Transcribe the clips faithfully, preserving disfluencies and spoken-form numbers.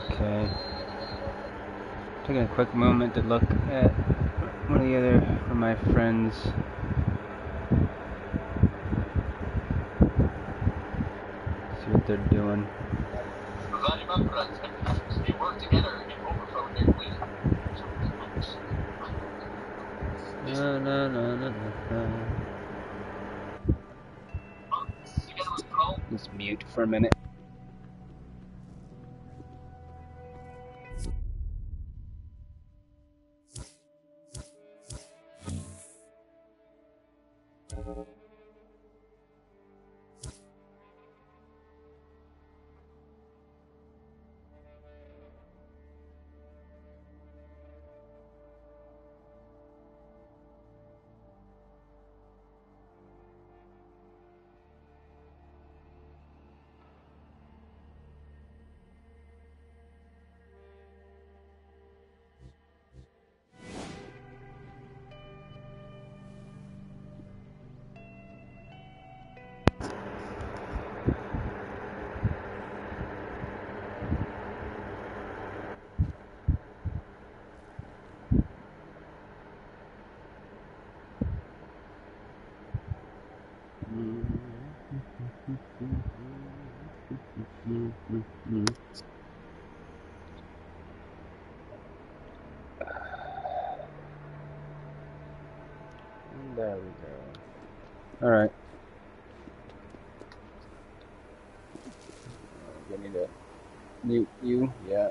Okay. Taking a quick moment to look at one of the other of my friends. See what they're doing. They work together and overthrow their queen. No, no, no, no, no. Just mute for a minute. There we go. Alright. I need to mute you. Yeah.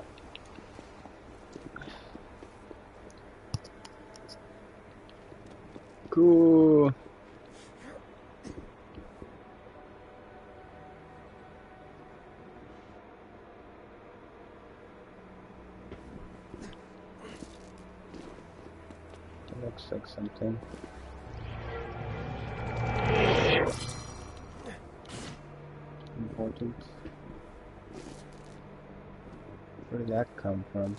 Cool. It looks like something. Important. Where did that come from?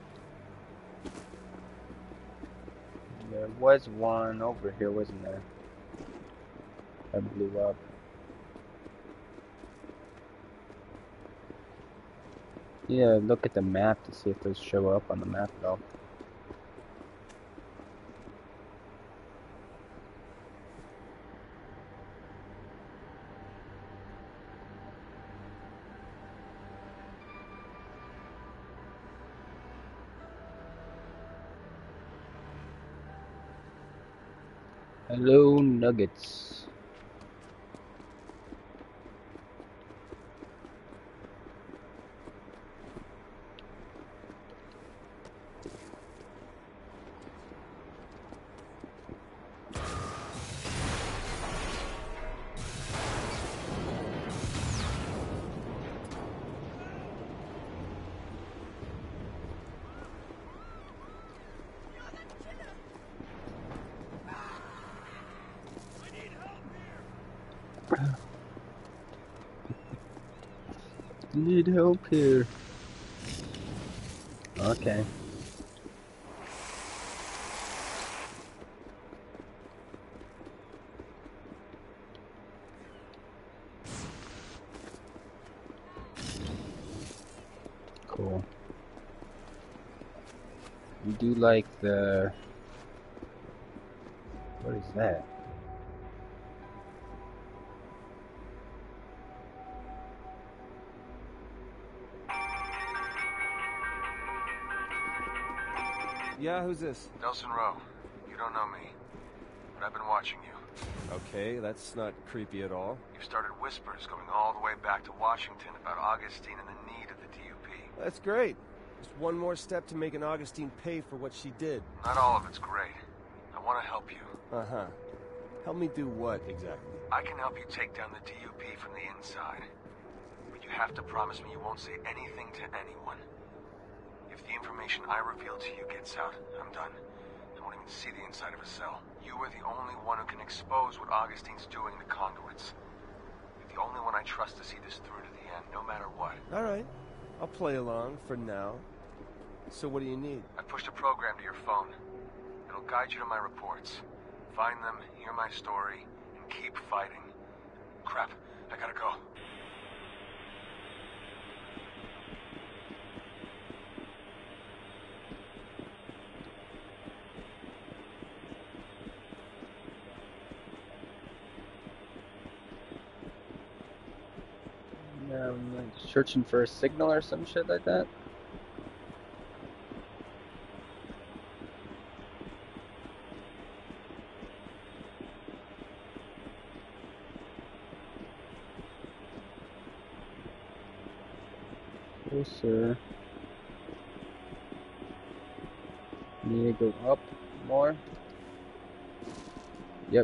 There was one over here, wasn't there? That blew up. Yeah, look at the map to see if those show up on the map at all. Hello, Nuggets. Need help here. Okay. Cool. You do like the... What is that? Yeah, who's this? Nelson Rowe. You don't know me, but I've been watching you. Okay, that's not creepy at all. You've started whispers going all the way back to Washington about Augustine and the need of the D U P. That's great. Just one more step to making Augustine pay for what she did. Not all of it's great. I want to help you. Uh-huh. Help me do what, exactly? I can help you take down the D U P from the inside. But you have to promise me you won't say anything to anyone. If the information I reveal to you gets out, I'm done. I won't even see the inside of a cell. You are the only one who can expose what Augustine's doing to conduits. You're the only one I trust to see this through to the end, no matter what. All right. I'll play along for now. So what do you need? I pushed a program to your phone. It'll guide you to my reports. Find them, hear my story, and keep fighting. Crap, I gotta go. Yeah, I'm like searching for a signal or some shit like that. Closer. Need to go up more. Yep.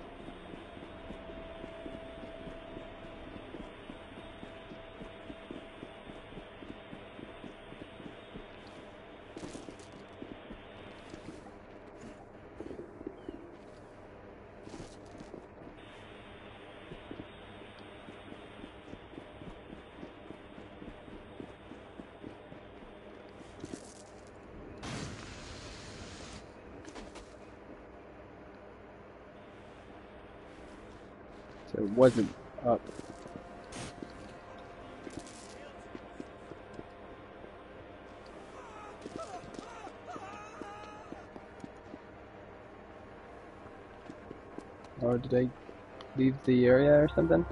So it wasn't up. Or did I leave the area or something?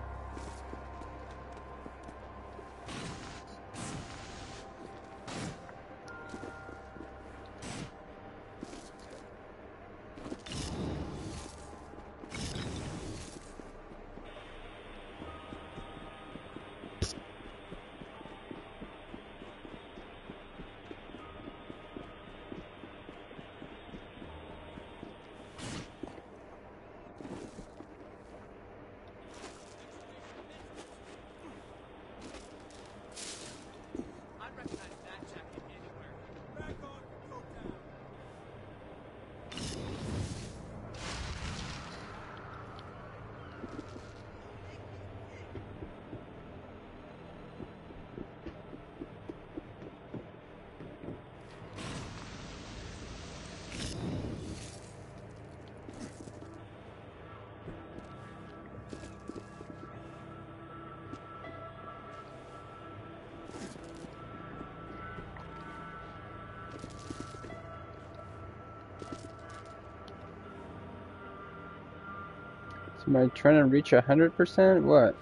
So am I trying to reach a hundred percent? What?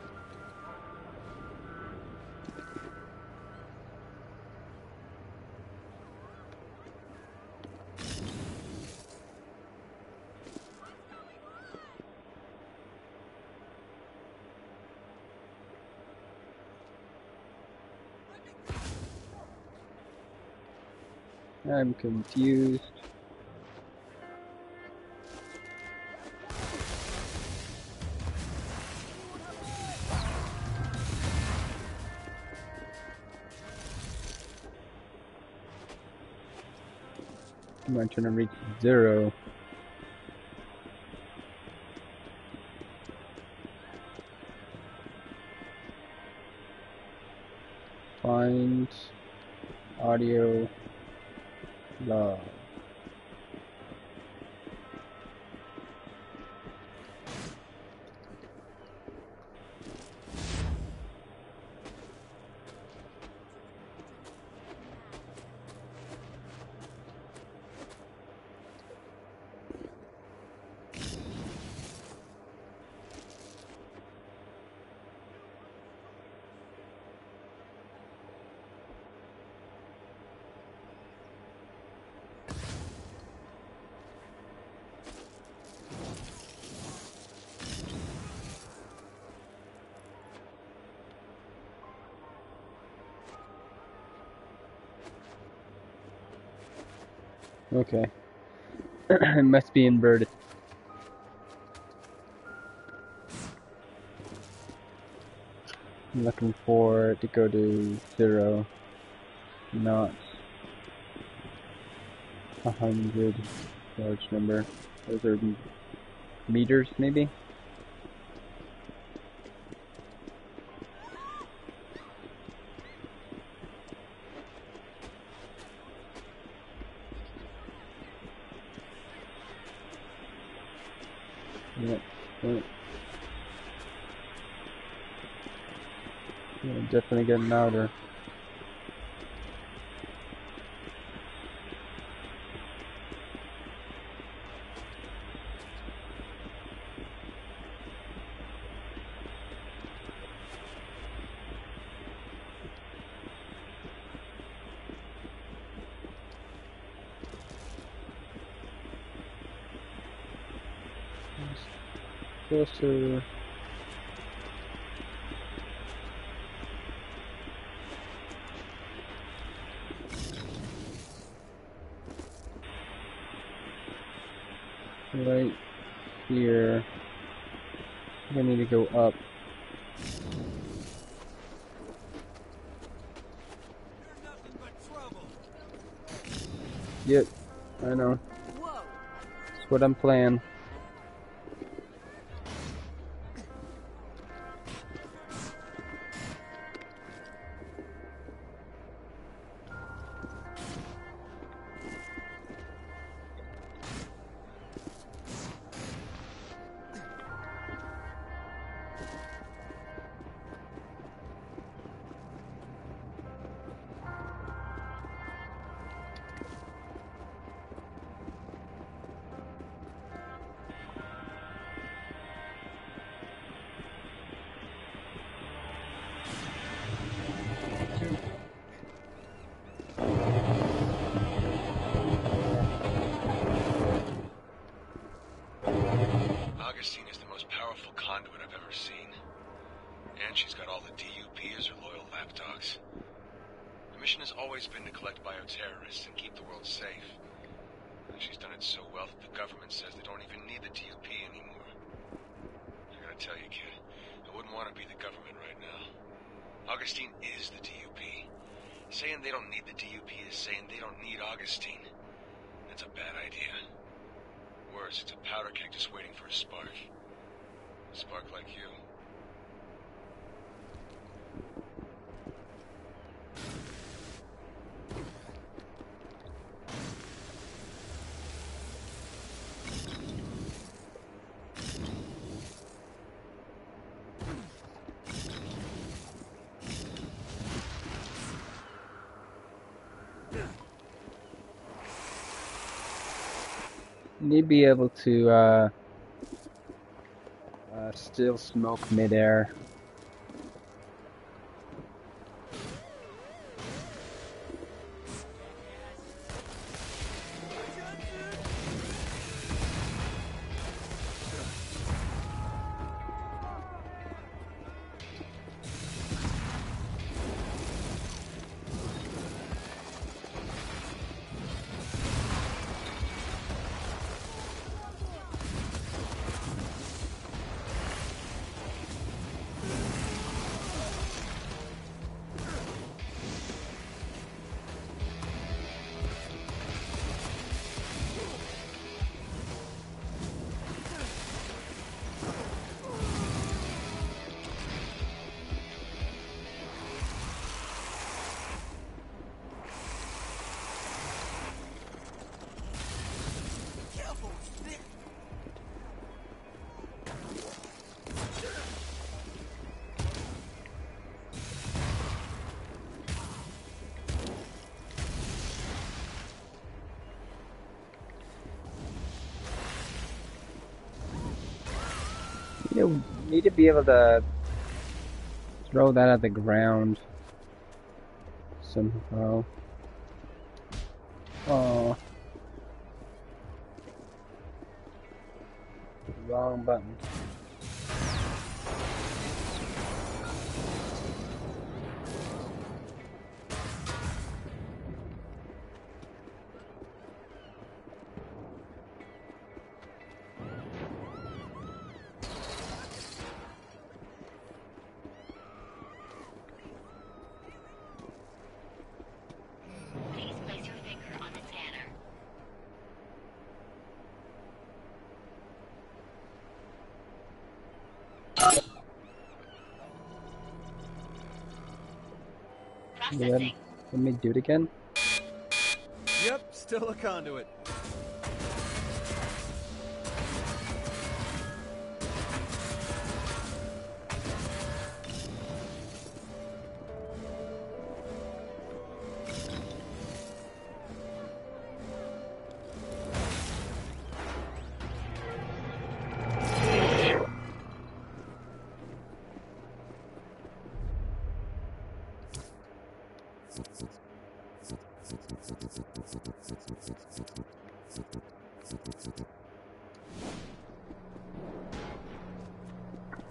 I'm confused. Am I trying to reach zero? Find audio log. Okay. It must be inverted. I'm looking for it to go to zero, not a hundred. Large number. Those are meters, maybe? Yep. Yep. Yeah, definitely getting louder. closer. Right here. I need to go up. Yep, I know. That's what I'm playing. Augustine is the most powerful conduit I've ever seen. And she's got all the D U P as her loyal lapdogs. The mission has always been to collect bioterrorists and keep the world safe. And she's done it so well that the government says they don't even need the D U P anymore. I gotta tell you, kid, I wouldn't want to be the government right now. Augustine is the D U P. Saying they don't need the D U P is saying they don't need Augustine. That's a bad idea. Worse, it's a powder keg just waiting for a spark. A spark like you. Need to be able to uh, uh, still smoke midair. You need to be able to throw that at the ground somehow. Oh, wrong button. Let, let me do it again. Yep, still a conduit.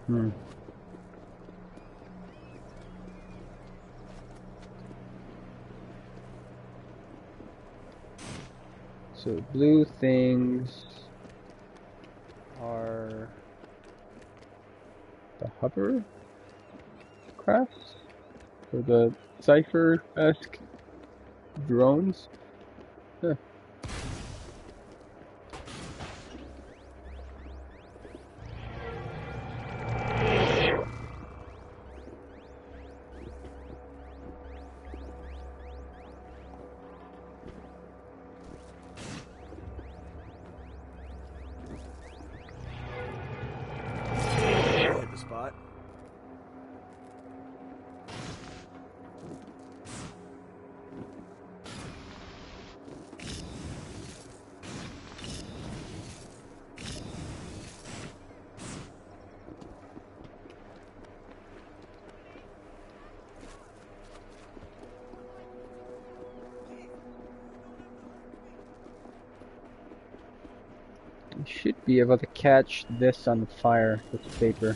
Hmm. So blue things are the hover crafts? Or the Cypher-esque drones? Huh. Hit the spot. You should be able to catch this on fire, this paper.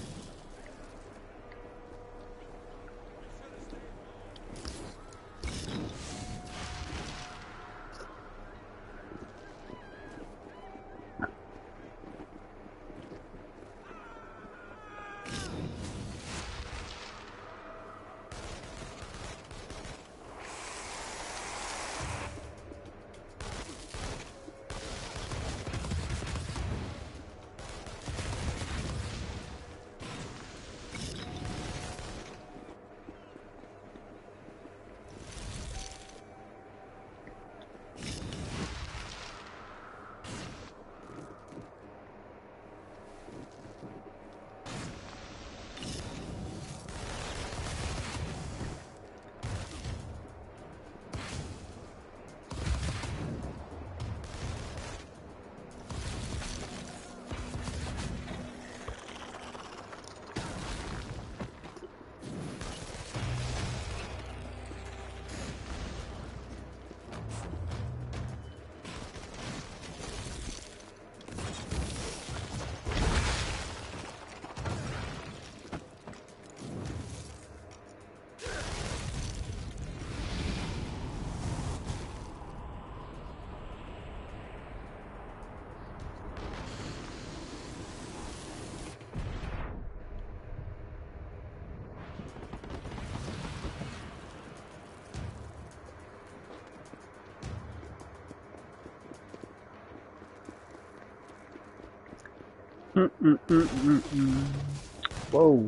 Mm -mm -mm -mm -mm. Whoa.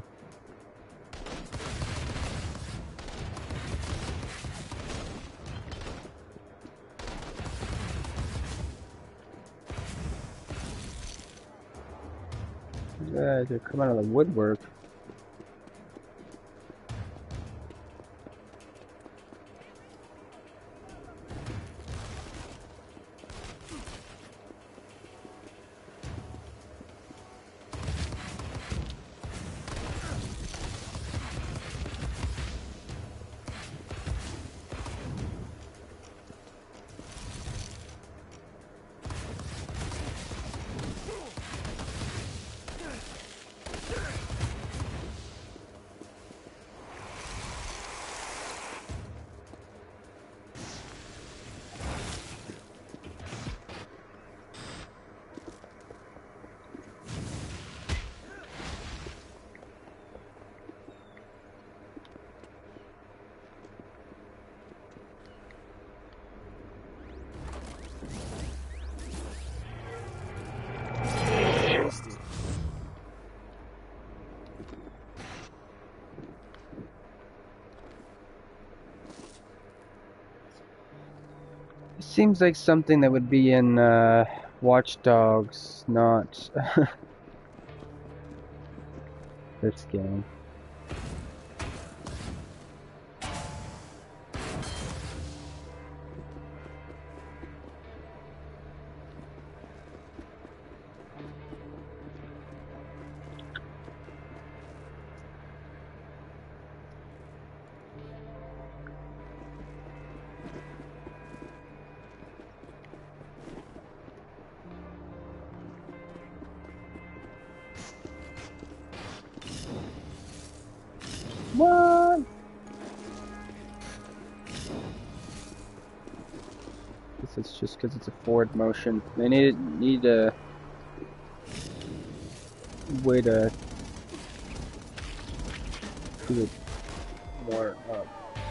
You guys are coming out of the woodwork. Tasty. It seems like something that would be in uh, Watch Dogs, not this game. guess it's just because it's a forward motion. They need need a way to do it more up.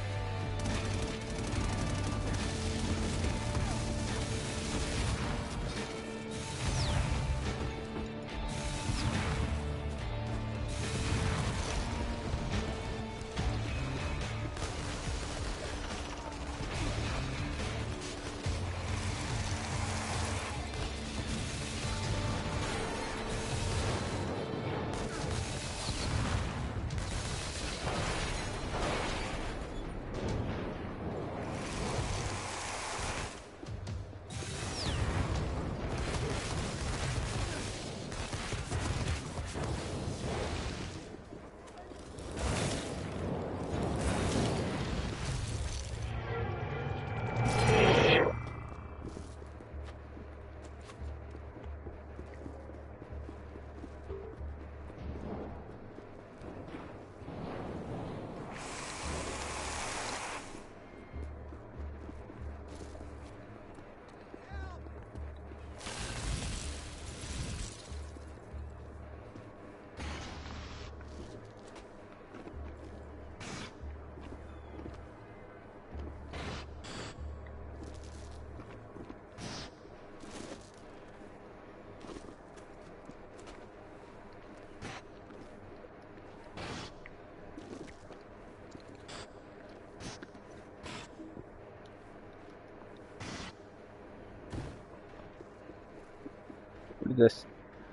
What is this?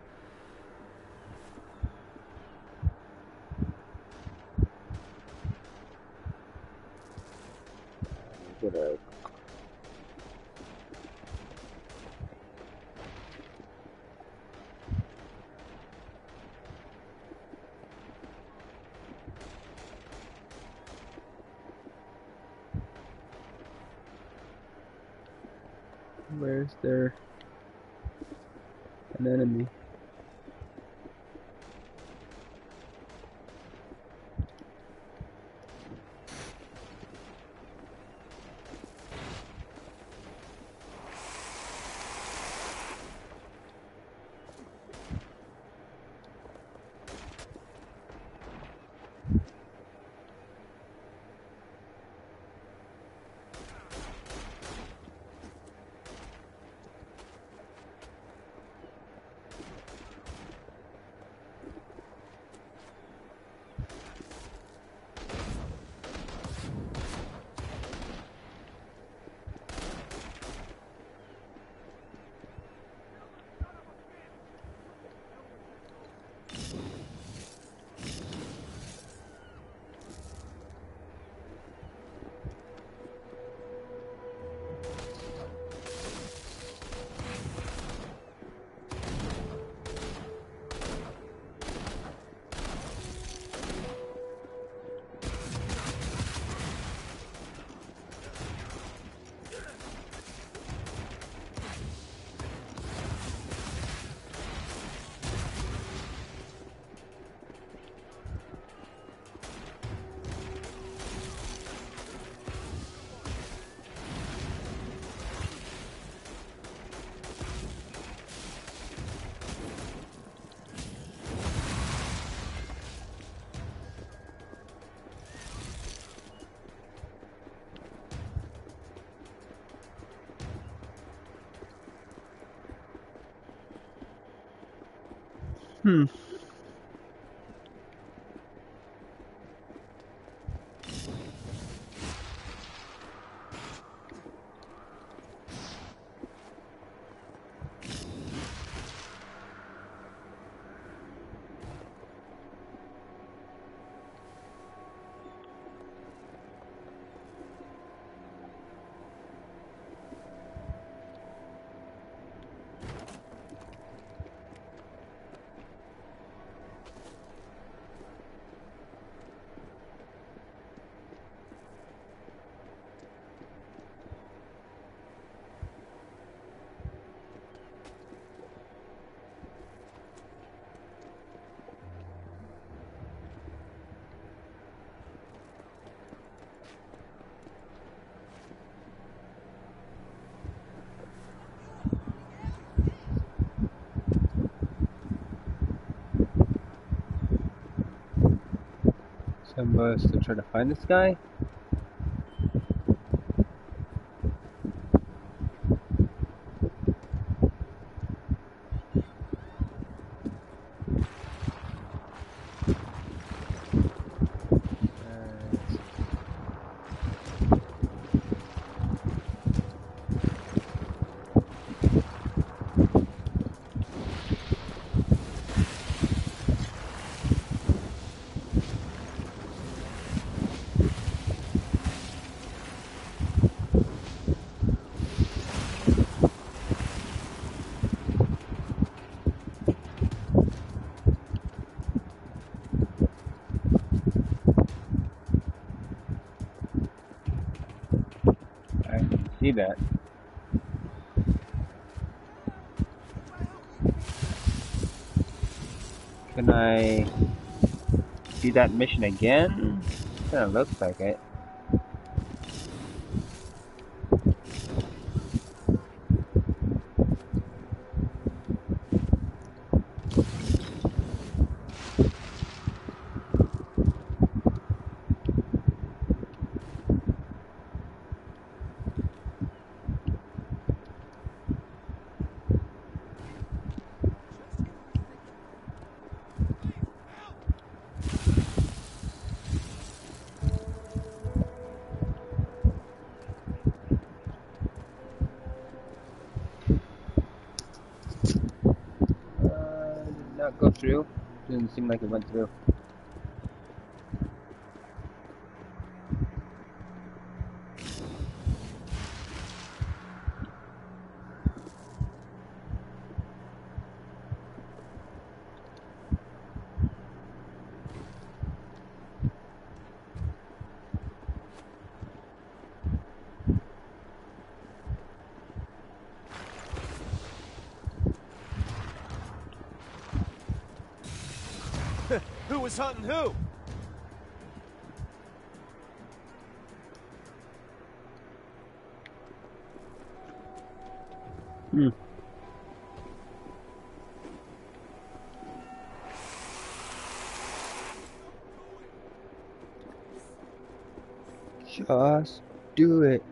Get a Where's there an enemy? Hmm. So I'm supposed to try to find this guy? I can see that. Can I do that mission again? Kinda looks like it. Uh, did not go through. Didn't seem like it went through. Who was hunting who? Hmm. Just do it.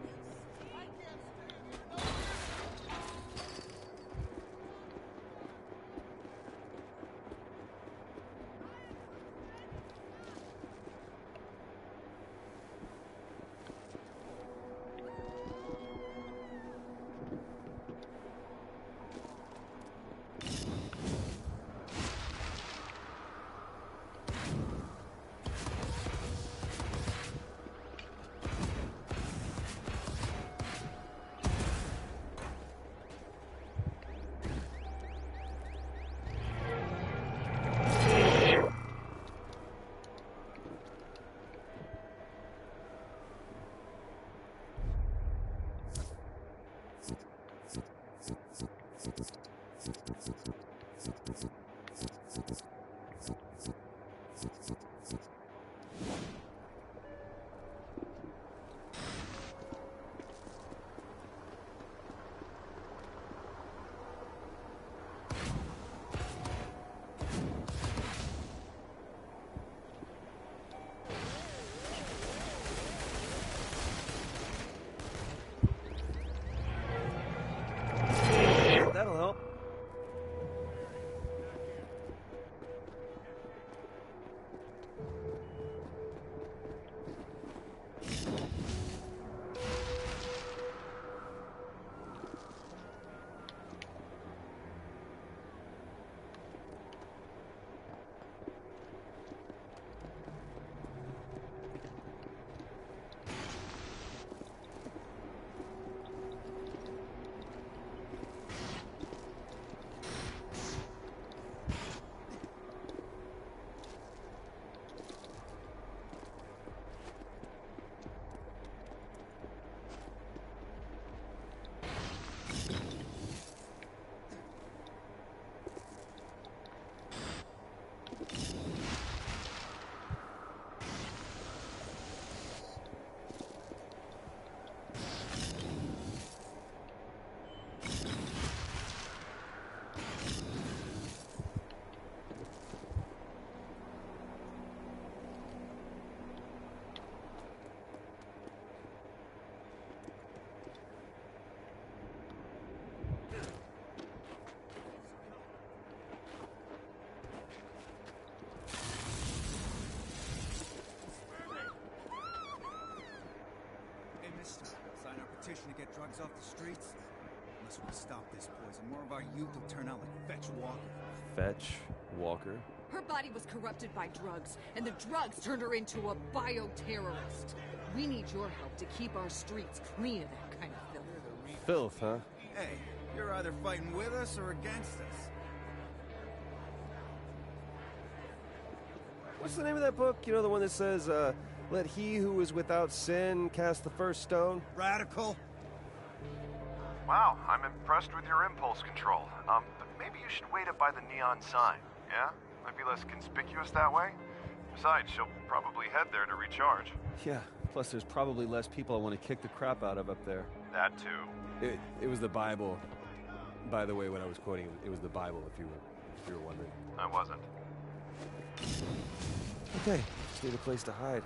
get drugs off the streets? Unless we stop this poison, more of our youth will turn out like Fetch Walker. Fetch Walker? Her body was corrupted by drugs, and the drugs turned her into a bioterrorist. We need your help to keep our streets clean of that kind of filth. Filth, huh? Hey, you're either fighting with us or against us. What's the name of that book? You know, the one that says, uh, let he who is without sin cast the first stone? Radical? Wow, I'm impressed with your impulse control. Um, but maybe you should wait up by the neon sign, yeah? Might be less conspicuous that way. Besides, she'll probably head there to recharge. Yeah, plus there's probably less people I want to kick the crap out of up there. That too. It, it was the Bible. By the way, when I was quoting, it was the Bible, if you were, if you were wondering. I wasn't. Okay, just need a place to hide.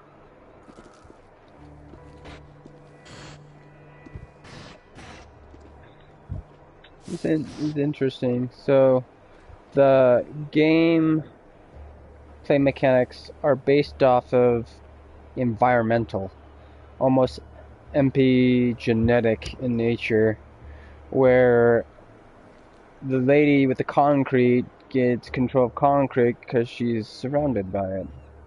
It's, in, it's interesting. So, the game play mechanics are based off of environmental, almost epigenetic in nature, where the lady with the concrete gets control of concrete because she's surrounded by it.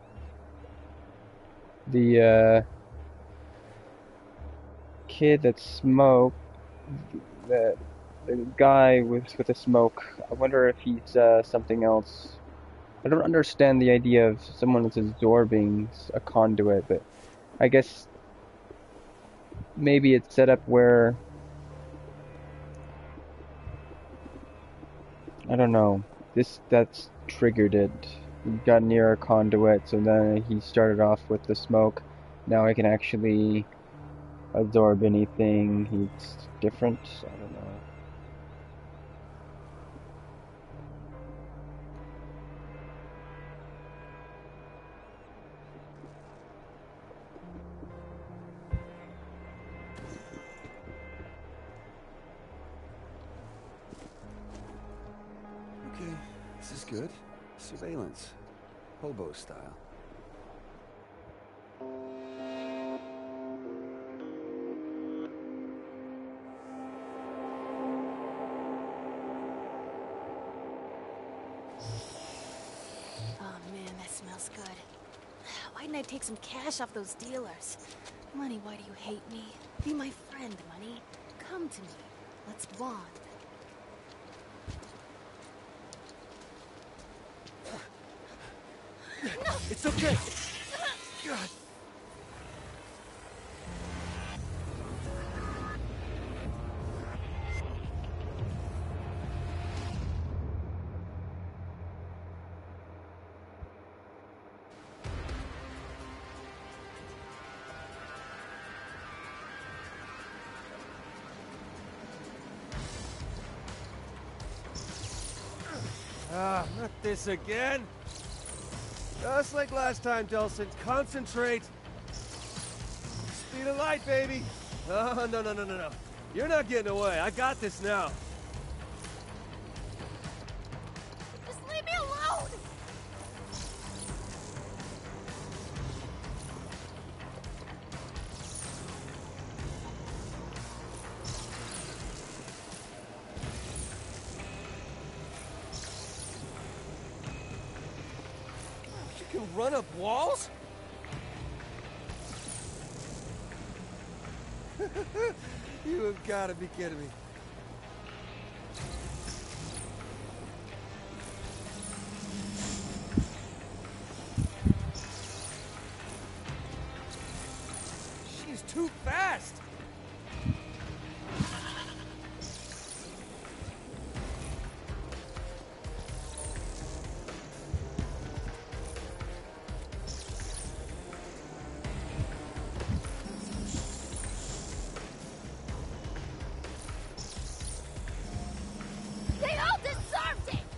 The uh, kid that smoked, the, the guy with with the smoke, I wonder if he's uh, something else. I don't understand the idea of someone that's absorbing a conduit, but I guess maybe it's set up where, I don't know, this that's triggered it. He got near a conduit, so then he started off with the smoke. Now he can actually absorb anything. He's different. I don't know. Okay, this is good. Surveillance. Hobo style. Oh man, that smells good. Why didn't I take some cash off those dealers? Money, why do you hate me? Be my friend, Money. Come to me. Let's bond. No! It's okay! God. Ah, not this again! Just like last time, Delsin. Concentrate. Speed of light, baby. Oh, no, no, no, no, no. You're not getting away. I got this now. Just leave me alone! You can run up walls? You have got to be kidding me. She's too fast. They all deserved it!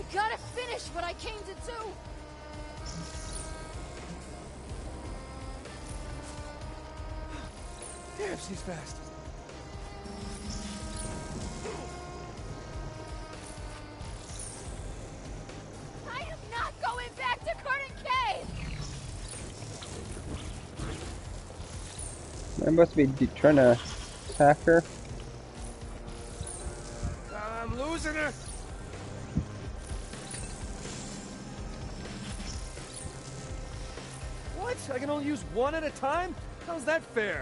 gotta finish what I came to do! Damn, she's fast. I am not going back to Curtin Cave! I must be de- trying to attack her. I'm losing her. What? I can only use one at a time? How's that fair?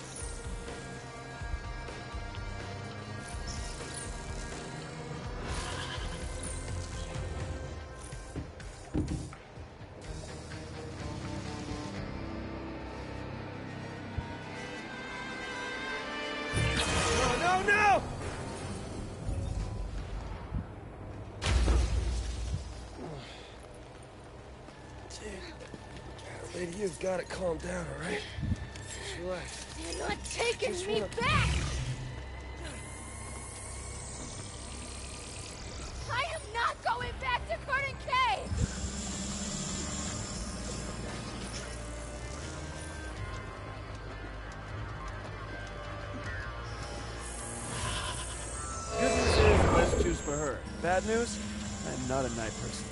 No, no, no! Lady, you've got to calm down, all right? Just relax. You're not taking Just me wanna- back! I am not going back to Curtin Cave! Good news is less juice for her. Bad news? I'm not a night person.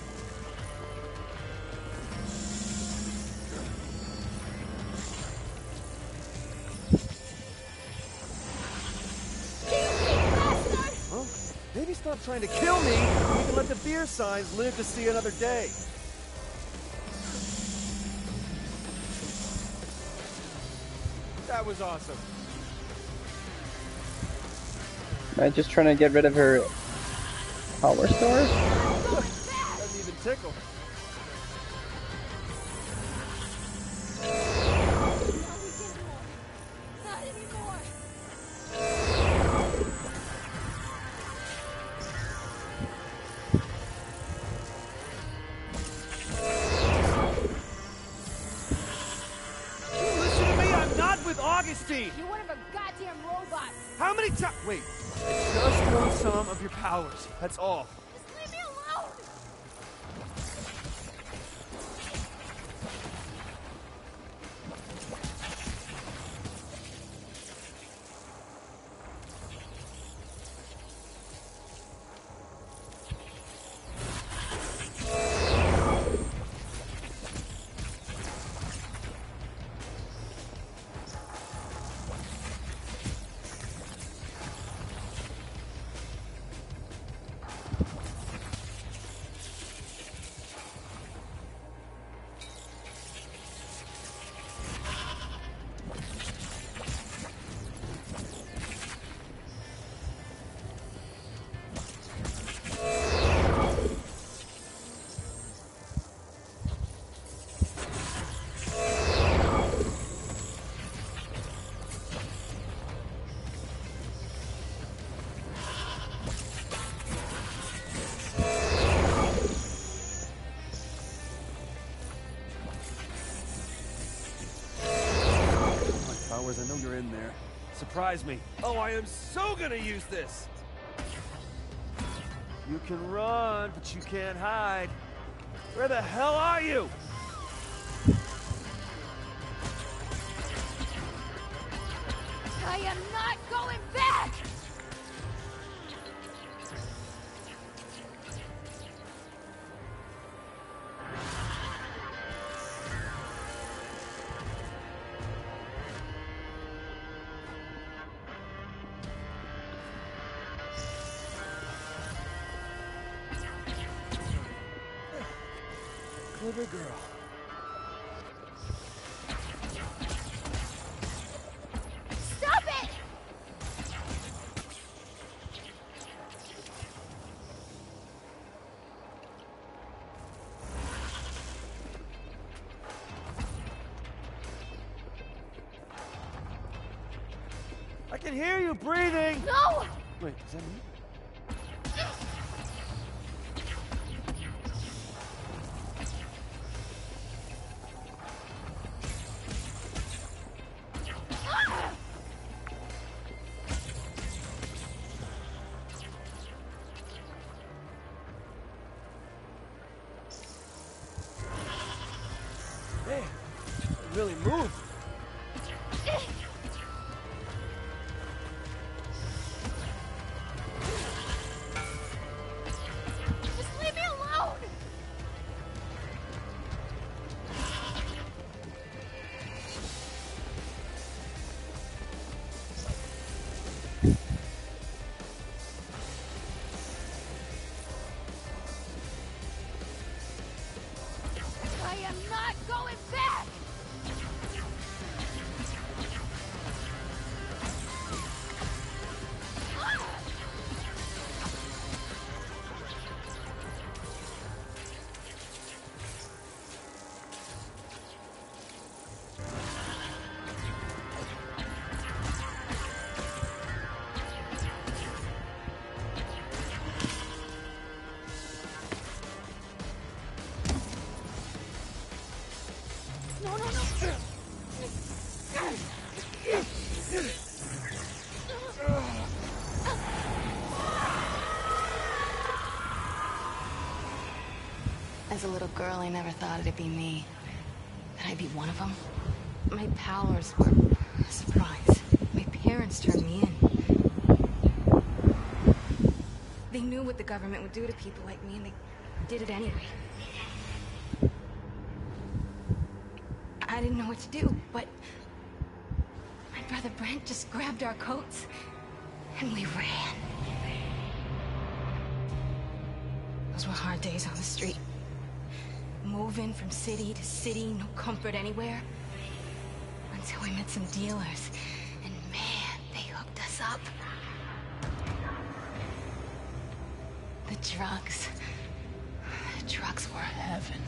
Well, maybe stop trying to kill me. We can let the beer signs live to see another day. That was awesome. Am I just trying to get rid of her power stars? Doesn't even tickle. Not anymore! Listen to me, I'm not with Augustine! You're one of a goddamn robot! How many times? Wait, I just want some of your powers. That's all. Just leave me alone! Powers, I know you're in there. Surprise me. Oh, I am so gonna use this! You can run, but you can't hide. Where the hell are you? I am not going back! Clever girl. Stop it! I can hear you breathing! No! Wait, is that me? really move. Just leave me alone! I am not going back! No, no, no! As a little girl, I never thought it'd be me. That I'd be one of them. My powers were a surprise. My parents turned me in. They knew what the government would do to people like me, and they did it anyway. I didn't know what to do, but my brother Brent just grabbed our coats, and we ran. Those were hard days on the street. Moving from city to city, no comfort anywhere. Until we met some dealers, and man, they hooked us up. The drugs. The drugs were heaven.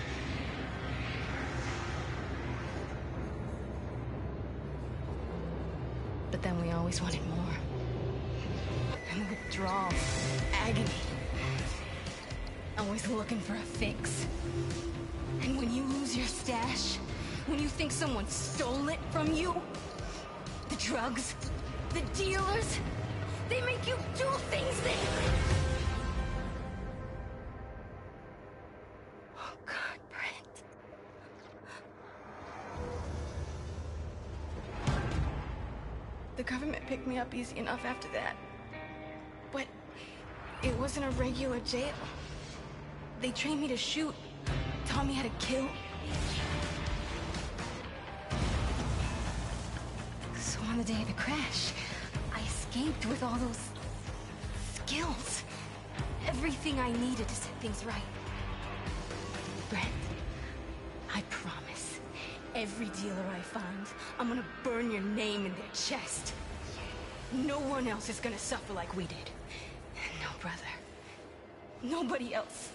But then we always wanted more. And the withdrawal, agony. Always looking for a fix. And when you lose your stash, when you think someone stole it from you, the drugs, the dealers, they make you do things that... Oh God, Brent. The government picked me up easy enough after that. But it wasn't a regular jail. They trained me to shoot, taught me how to kill. So on the day of the crash, I escaped with all those skills. Everything I needed to set things right. Brent, I promise, every dealer I find, I'm gonna burn your name in their chest. No one else is gonna suffer like we did. No brother. Nobody else.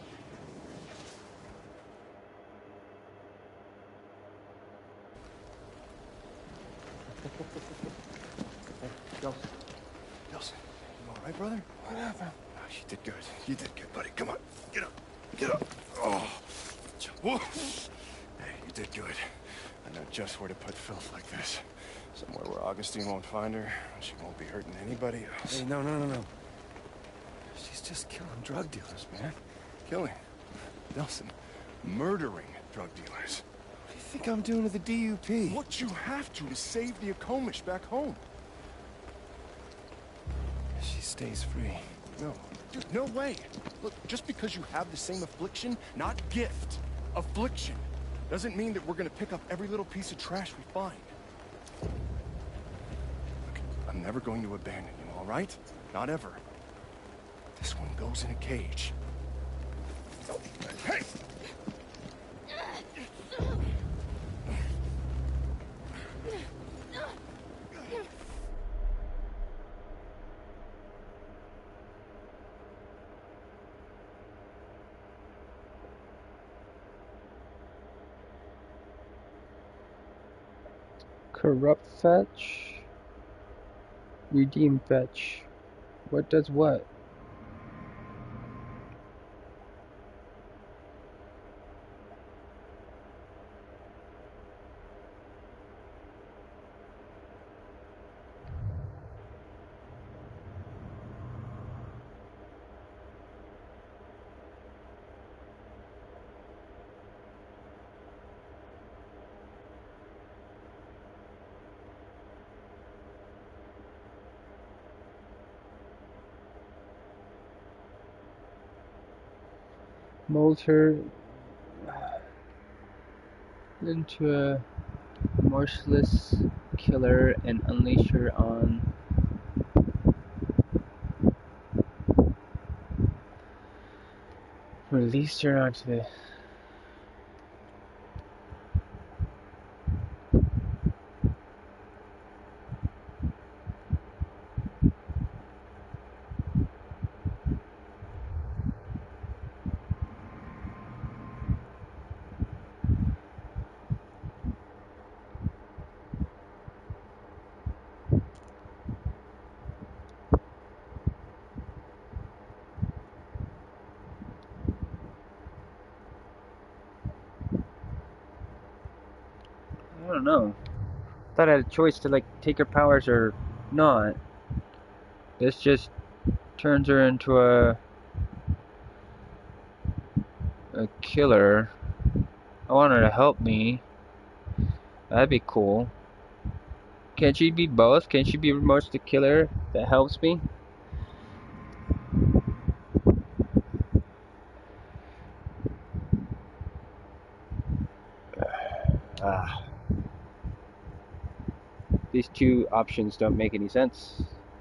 Delsin. Delsin. You all right, brother? What happened? Oh, you did good. You did good, buddy. Come on. Get up. Get up. Oh. Whoa. Hey, you did good. I know just where to put filth like this. Somewhere where Augustine won't find her. She won't be hurting anybody else. Hey, no, no, no, no. She's just killing drug dealers, man. Killing. Delsin. Murdering drug dealers. What do you think I'm doing to the D U P? What you have to to save the Akomish back home. She stays free. No. Dude, no way. Look, just because you have the same affliction, not gift, affliction, doesn't mean that we're gonna pick up every little piece of trash we find. Look, I'm never going to abandon you, all right? Not ever. This one goes in a cage. Hey! Corrupt fetch. Redeem fetch. What does what? mold her into a merciless killer and unleash her on release her onto the I don't know. I thought I had a choice to like take her powers or not. This just turns her into a a killer. I want her to help me. That'd be cool. Can't she be both? Can't she be most the killer that helps me? Ah. These two options don't make any sense.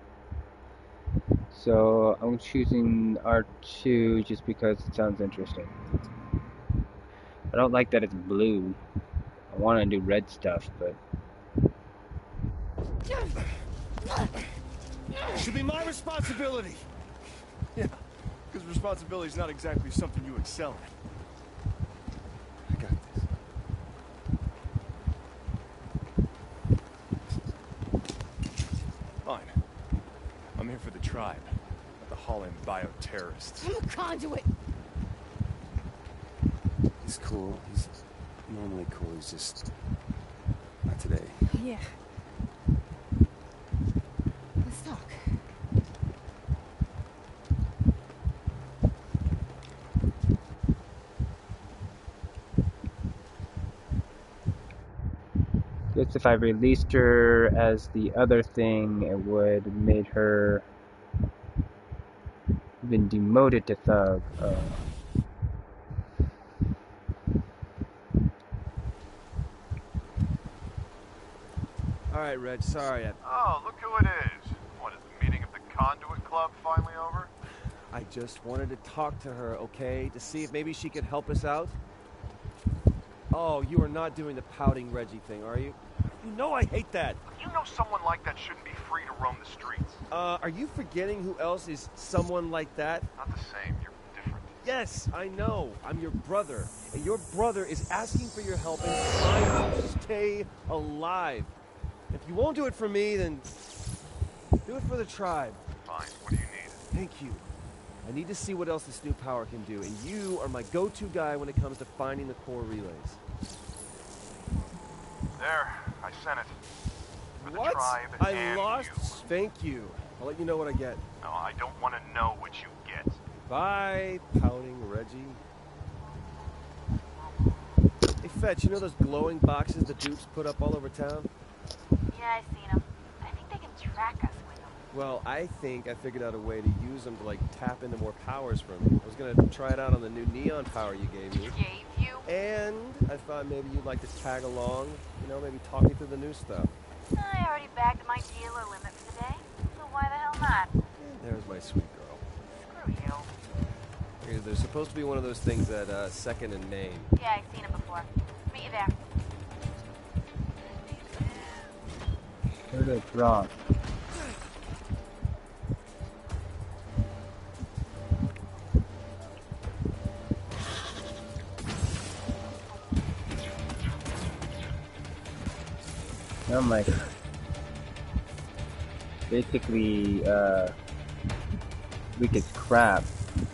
So I'm choosing R two just because it sounds interesting. I don't like that it's blue. I want to do red stuff, but... Should be my responsibility. Yeah, because responsibility is not exactly something you excel at. I got this. Fine. I'm here for the tribe, not the Holland bioterrorists. I'm a conduit. He's cool. He's normally cool. He's just not today. Yeah. Let's talk. Guess if I released her as the other thing, it would have made her been demoted to thug. Uh, Alright, Reg, sorry. I, Oh, look who it is. What, is the meeting of the Conduit Club finally over? I just wanted to talk to her, okay? To see if maybe she could help us out. Oh, you are not doing the pouting Reggie thing, are you? You know I hate that. You know someone like that shouldn't be free to roam the streets. Uh, are you forgetting who else is someone like that? Not the same, you're different. Yes, I know. I'm your brother. And your brother is asking for your help and trying to stay alive. If you won't do it for me, then do it for the tribe. Fine, what do you need? Thank you. I need to see what else this new power can do, and you are my go-to guy when it comes to finding the core relays. There, I sent it. For the What? tribe I and lost? you. Thank you. I'll let you know what I get. No, I don't want to know what you get. Bye, pouting Reggie. Hey, Fetch, you know those glowing boxes the dupes put up all over town? Yeah, I've seen them. I think they can track us with them. Well, I think I figured out a way to use them to, like, tap into more powers from me. I was gonna try it out on the new neon power you gave me. Gave you? And I thought maybe you'd like to tag along, you know, maybe talk me through the new stuff. I already bagged my dealer limit for the day, so why the hell not? There's my sweet girl. Screw you. Here, there's supposed to be one of those things at uh, Second and Main. Yeah, I've seen it before. Meet you there. where did it drop? I'm like basically uh weak as crap.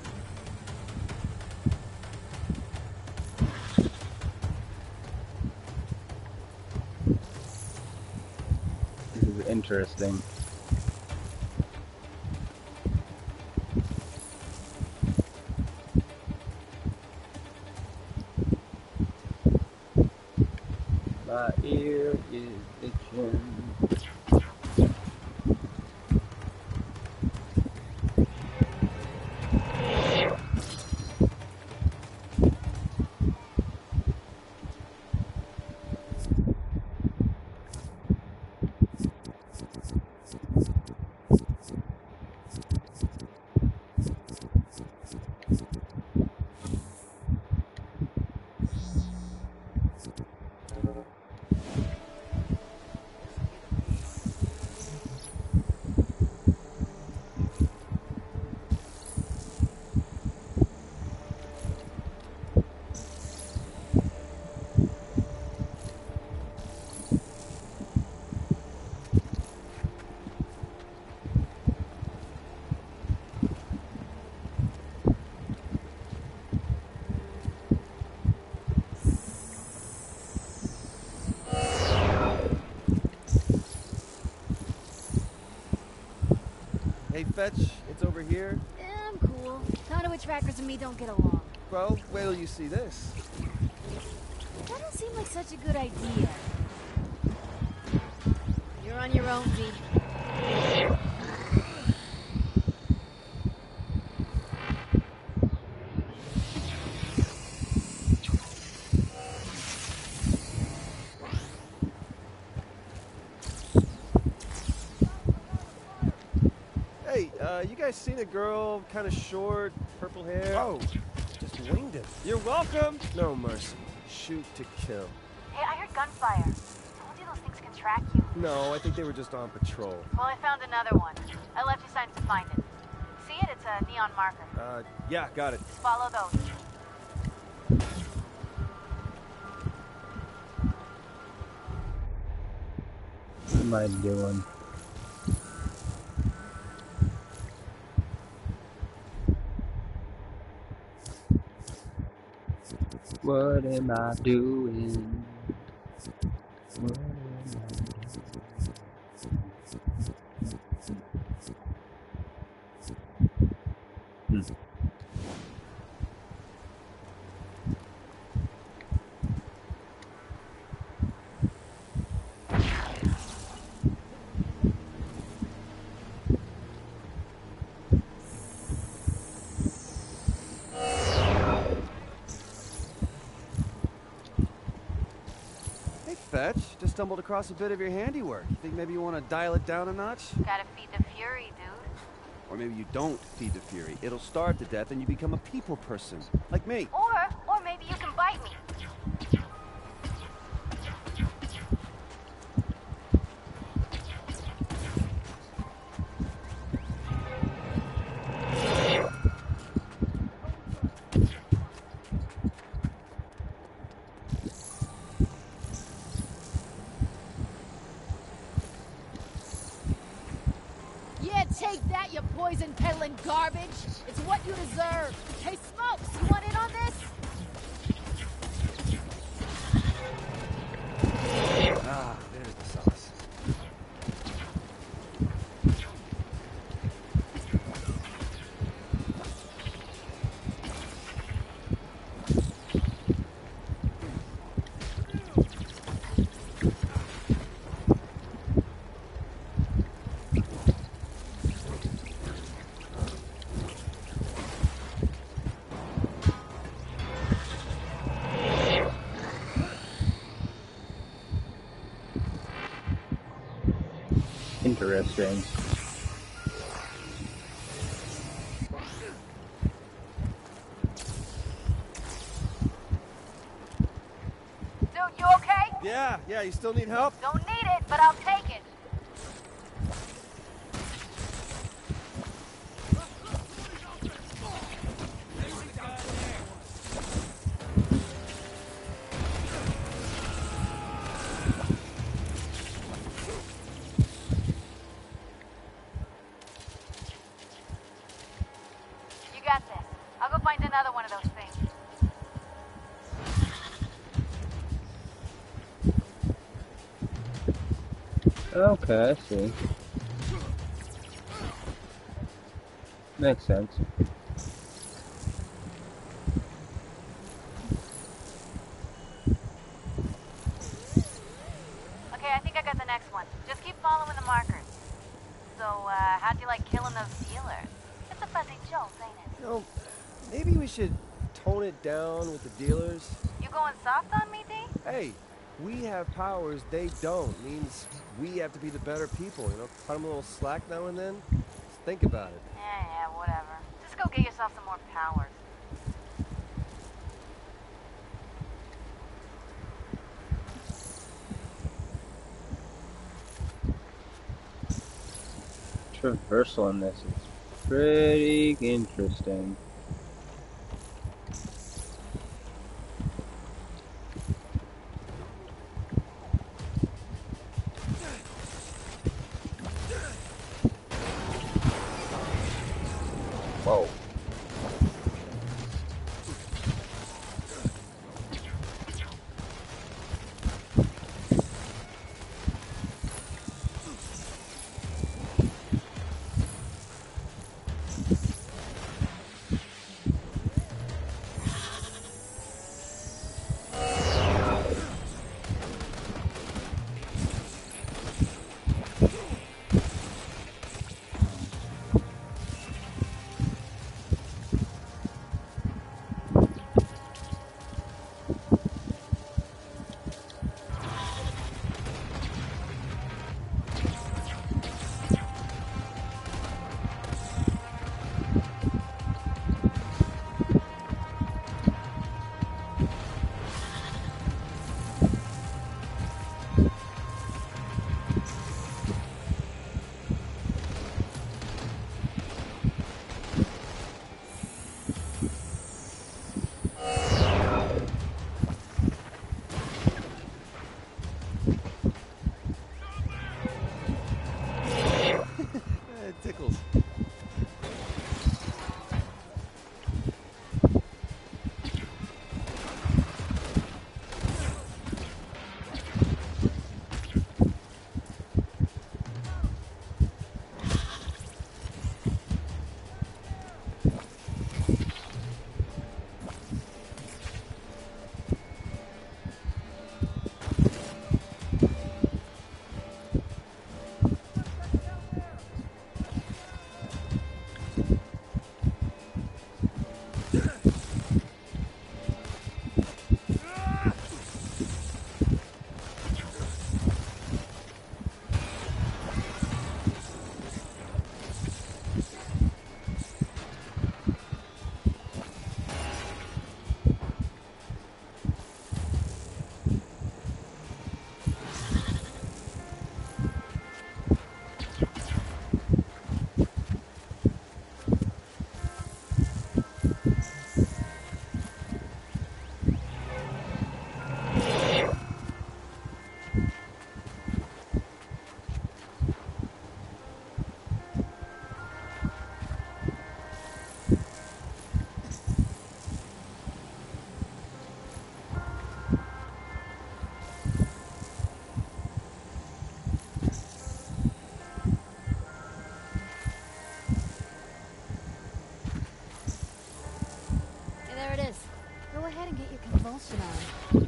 This is interesting. My ear is itching. Fetch, it's over here. Eh, I'm cool. Conduit trackers and me don't get along. Well, wait till you see this. That doesn't seem like such a good idea. You're on your own, V. Hey, uh, you guys seen a girl, kind of short, purple hair? Oh, just winged him. You're welcome. No mercy. Shoot to kill. Hey, I heard gunfire. Told you those things can track you. No, I think they were just on patrol. Well, I found another one. I left you signs to find it. See it? It's a neon marker. Uh, yeah, got it. Just follow those. What am I doing? What am I doing? What am I doing? Hmm. Fetch, just stumbled across a bit of your handiwork. You think maybe you want to dial it down a notch? Gotta feed the fury, dude. Or maybe you don't feed the fury. It'll starve to death and you become a people person. Like me. Or, or maybe you can bite me. Take that, you poison peddling garbage! It's what you deserve! Hey, Smokes, you want in on this? Ah, there's the sauce. Interesting. Dude, you okay? Yeah, yeah, you still need help? Don't need it, but I'll take it. You got this. I'll go find another one of those things. Okay, I see. Makes sense. Okay, I think I got the next one. Just keep following the markers. So, uh, how'd you like killing those dealers? It's a fuzzy jolt, ain't it? You know, maybe we should tone it down with the dealers. You going soft on me, D? Hey, we have powers they don't. Means we have to be the better people, you know? Cut them a little slack now and then. Just think about it. Yeah, yeah, whatever. Just go get yourself some more powers. Traversal in this is pretty interesting. Whoa. compulsion on.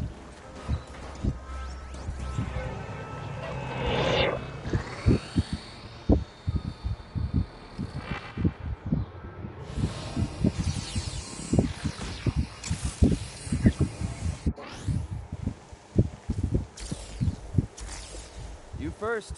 You first.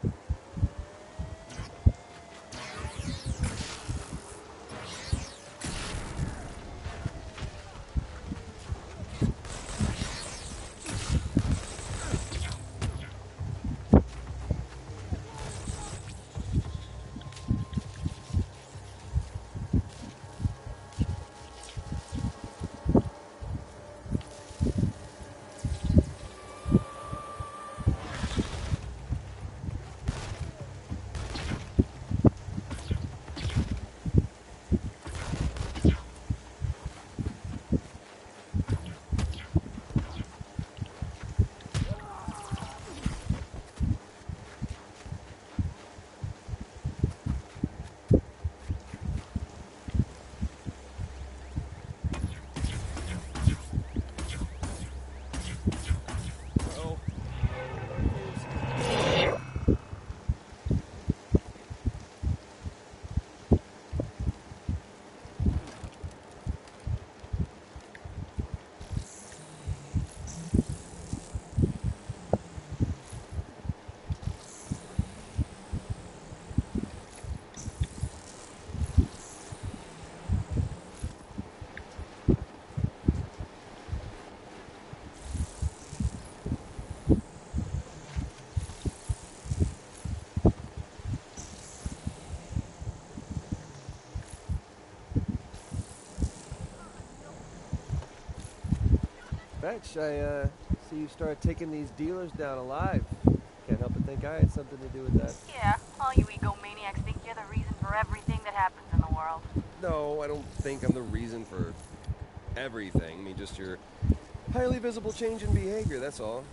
Fetch, I uh, see you started taking these dealers down alive. Can't help but think I had something to do with that. Yeah, all you egomaniacs think you're the reason for everything that happens in the world. No, I don't think I'm the reason for everything. I mean, just your highly visible change in behavior, that's all.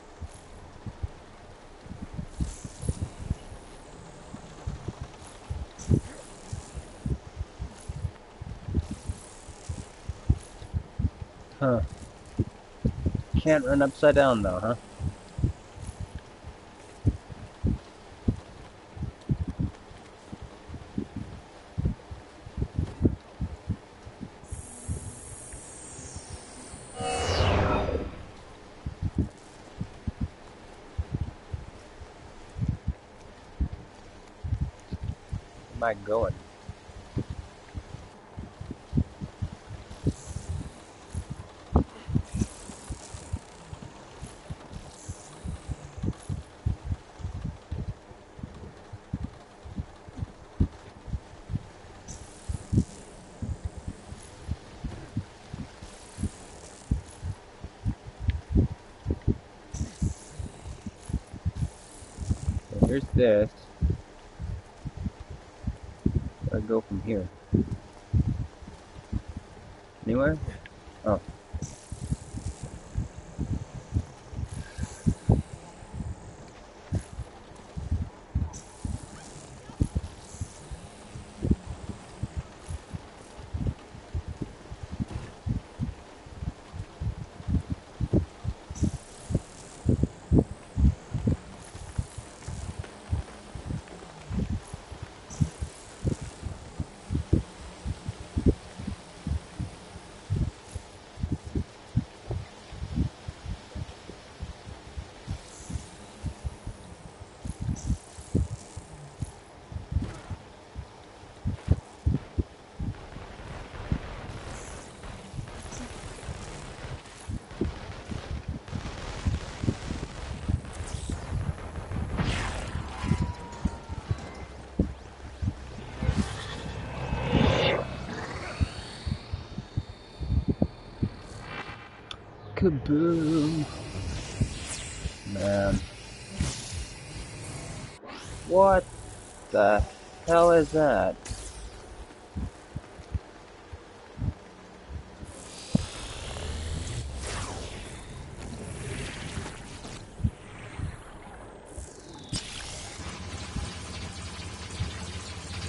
Huh. Can't run upside down though, huh? Where am I going? Here's this. Where do I go from here? Anywhere? Oh. Kaboom! Man. What the hell is that?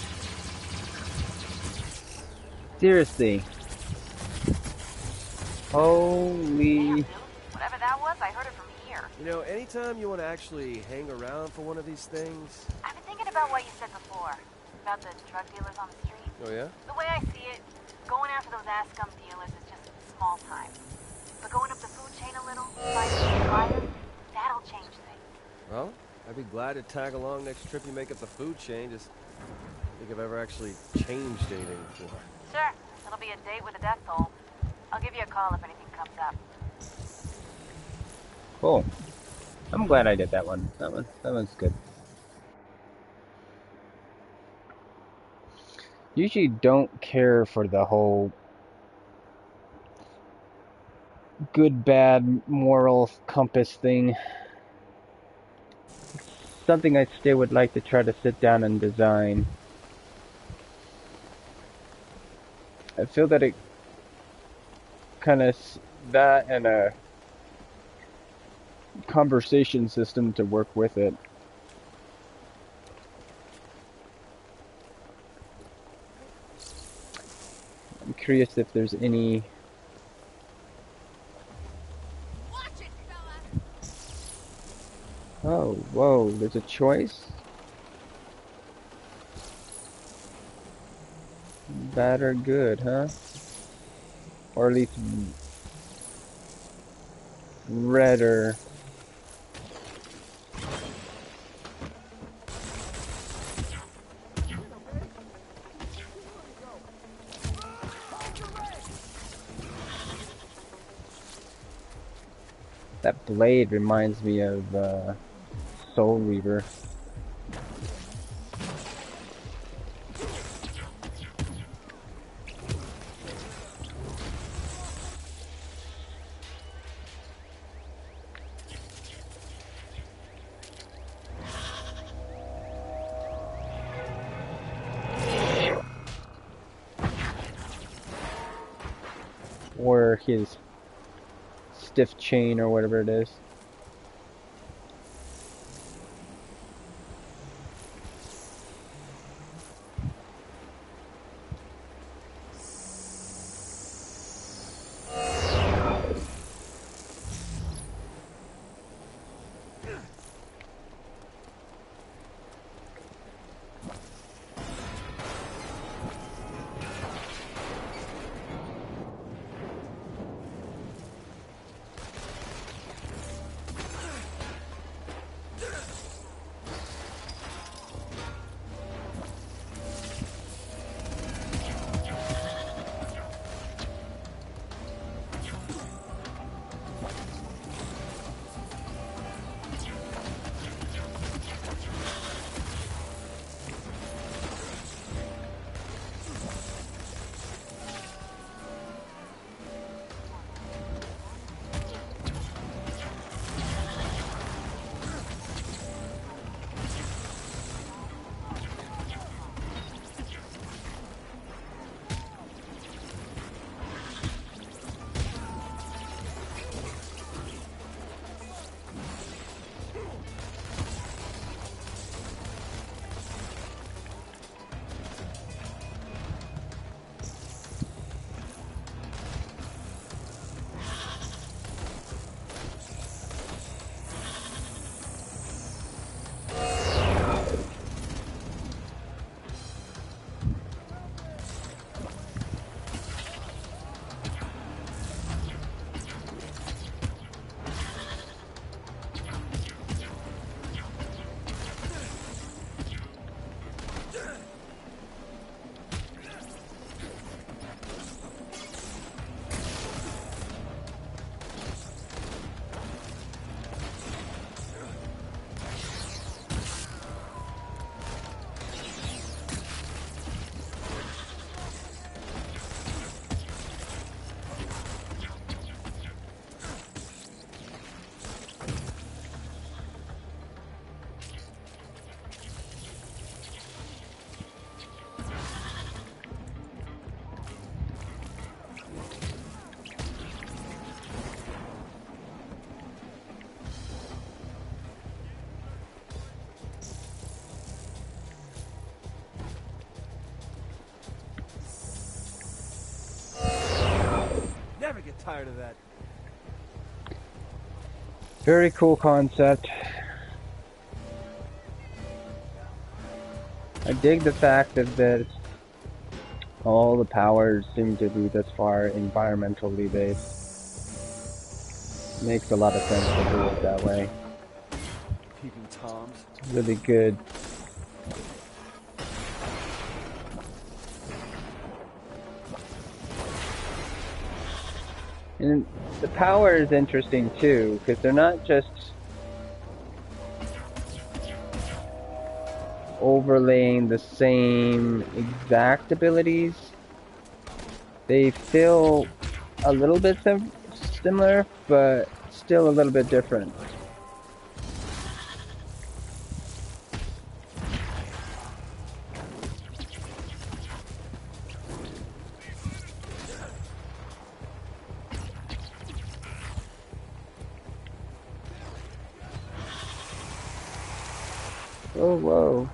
Seriously. Holy... Whatever that was, I heard it from here. You know, anytime you want to actually hang around for one of these things... I've been thinking about what you said before, about the drug dealers on the street. Oh, yeah? The way I see it, going after those ass scum dealers is just small time. But going up the food chain a little, finding suppliers, that'll change things. Well, I'd be glad to tag along next trip you make up the food chain. Just think I've ever actually changed anything before. Sure. It'll be a date with a death toll. I'll give you a call if anything comes up. Cool. I'm glad I did that one. That one, that one's good. Usually don't care for the whole good, bad, moral compass thing. It's something I still would like to try to sit down and design. I feel that it kind of, that and a conversation system to work with it. I'm curious if there's any... Watch it, fella. Oh, whoa, there's a choice? Bad or good, huh? Or at least red or... That blade reminds me of uh, Soul Reaver. Or his stiff chain or whatever it is. get tired of that. Very cool concept. I dig the fact that, that all the powers seem to be thus far environmentally based. Makes a lot of sense to do it that way. Peeping Toms. Really good. And the power is interesting too, because they're not just overlaying the same exact abilities. They feel a little bit sim similar, but still a little bit different. Oh, whoa.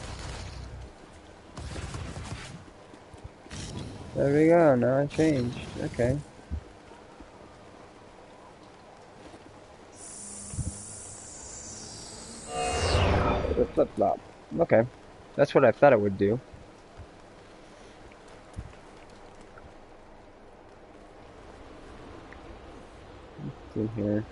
There we go, now it changed. Okay. The flip-flop. Okay. That's what I thought it would do. What's in here?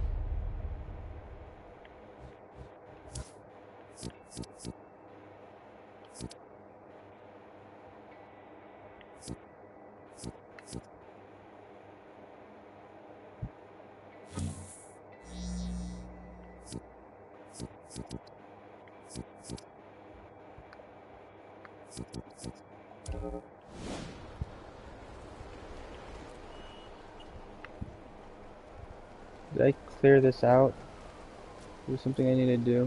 Did I clear this out? Is there something I need to do?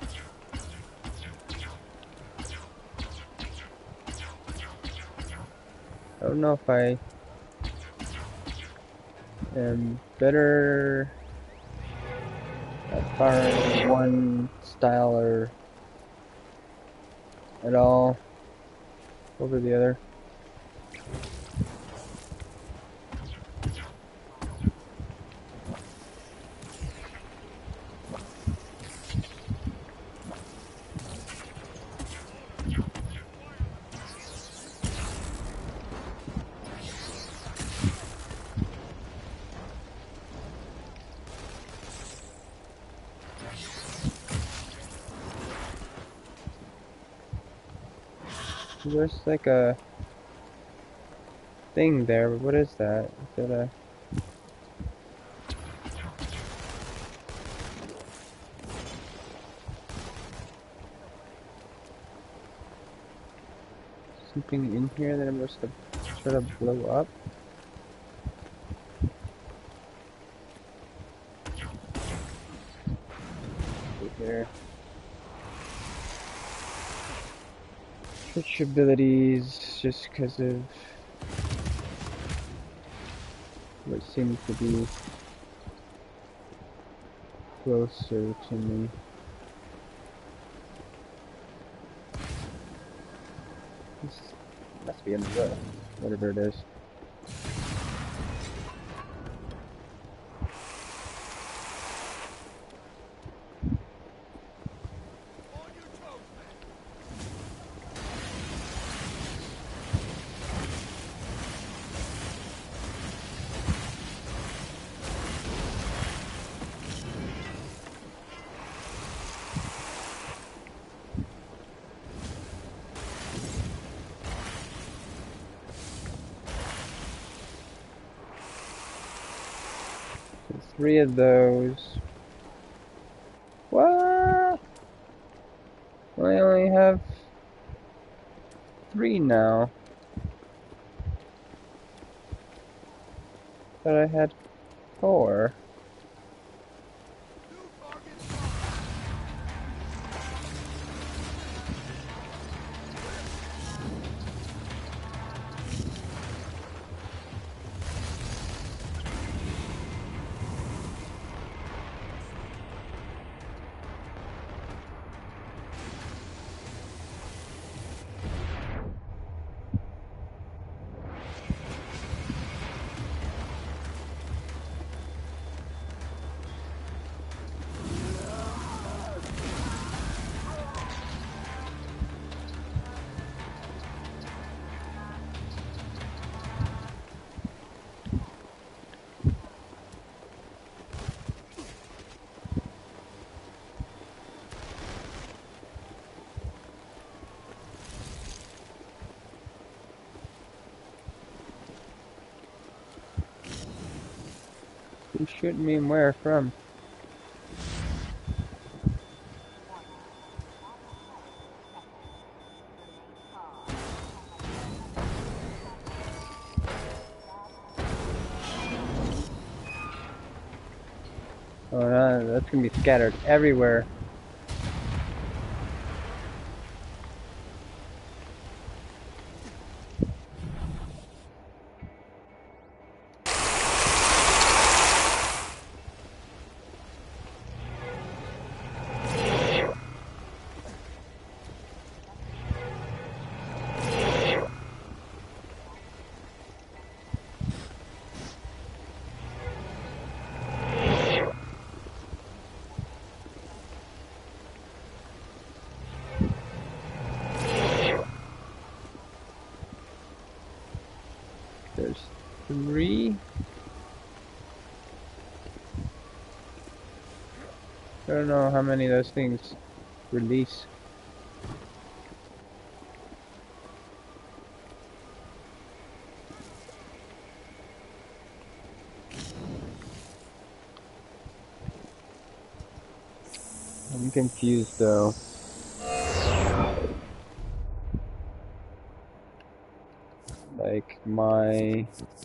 I don't know if I am better at firing one style or at all over the other. There's like a thing there, but what is that? Is that a... something in here that I'm supposed to try to blow up? Here. Switch abilities just because of what seems to be closer to me. This must be in the road, whatever it is. Three of those. What? I only have three now. But I had four. Who's shooting me and where from? Oh no, that's gonna be scattered everywhere. There's three. I don't know how many of those things release. I'm confused though. Like my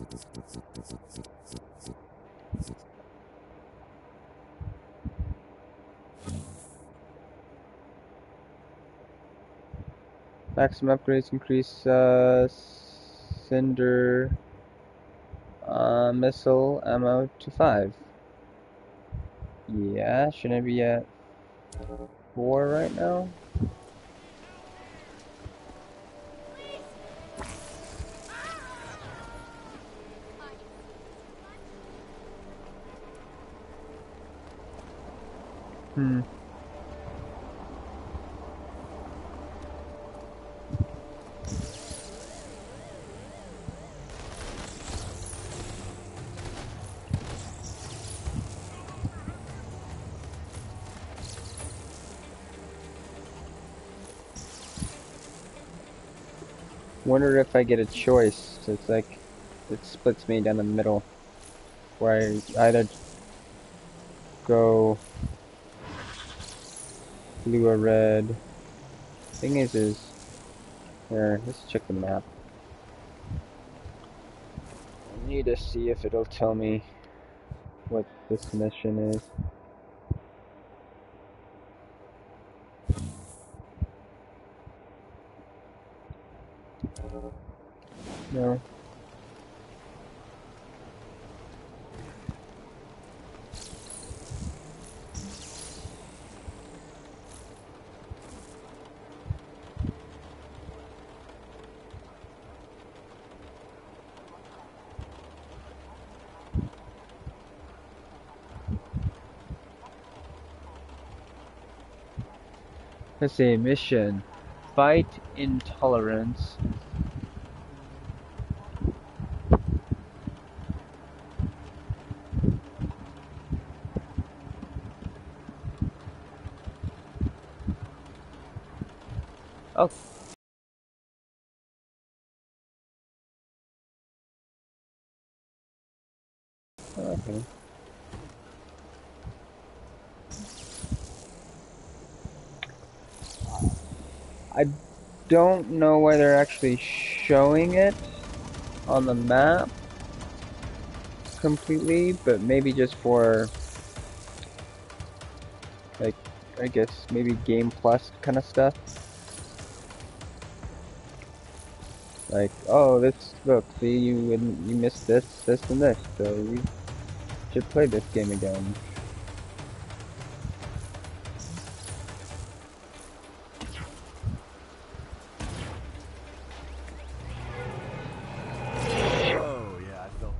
maximum upgrades increase uh, cinder uh, missile ammo to five. Yeah, shouldn't I be at four right now? Hmm. Wonder if I get a choice. It's like it splits me down the middle, where I either go blue or red. Thing is, is here. Let's check the map. I need to see if it'll tell me what this mission is. No. Let's see, mission. Fight intolerance. Oh. Okay. I don't know why they're actually showing it on the map completely, but maybe just for, like, I guess maybe Game Plus kind of stuff. Like, oh, this, look, see, you you missed this, this, and this, so you should play this game again. Oh, yeah, I felt...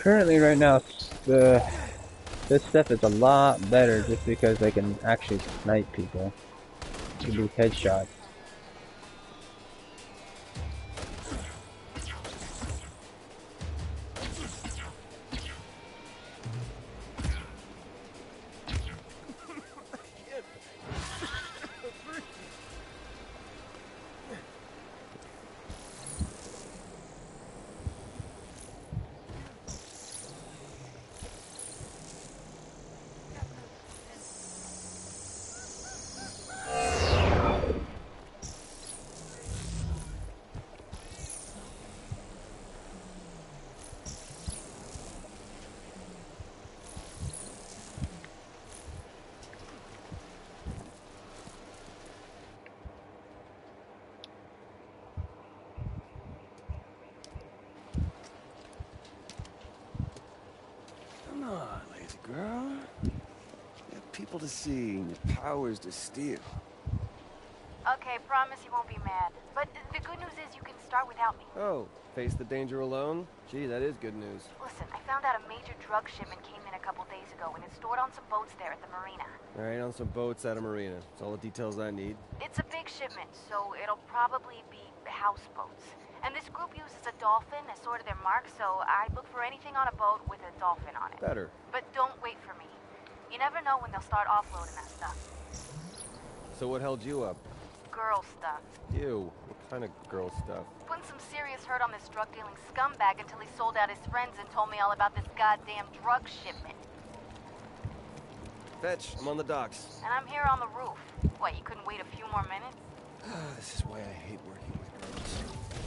Currently, right now, the this stuff is a lot better just because I can actually snipe people. I can do headshots. Come on, lazy girl. You have people to see and your powers to steal. Okay, promise you won't be mad. But the good news is you can start without me. Oh, face the danger alone? Gee, that is good news. Listen, I found out a major drug shipment came in a couple days ago and it's stored on some boats there at the marina. Alright, on some boats at a marina. That's all the details I need. It's a big shipment, so it'll probably be houseboats. And this group uses a dolphin as sort of their mark, so I'd look for anything on a boat with a dolphin on it. Better. But don't wait for me. You never know when they'll start offloading that stuff. So what held you up? Girl stuff. You. What kind of girl stuff? Putting some serious hurt on this drug-dealing scumbag until he sold out his friends and told me all about this goddamn drug shipment. Fetch, I'm on the docks. And I'm here on the roof. What, you couldn't wait a few more minutes? This is why I hate working with girls.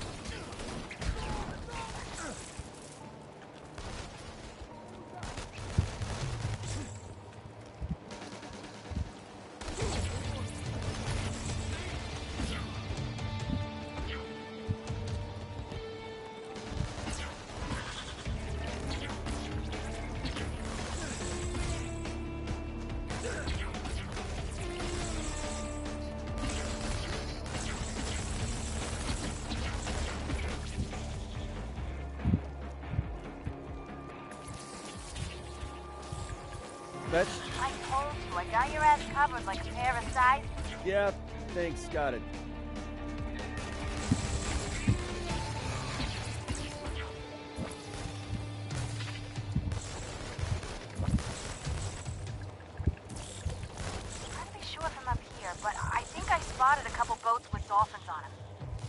Fetch? I told you, I got your ass covered like a pair of sides. Yeah, thanks, got it. Trying to be sure from up here, but I think I spotted a couple boats with dolphins on them.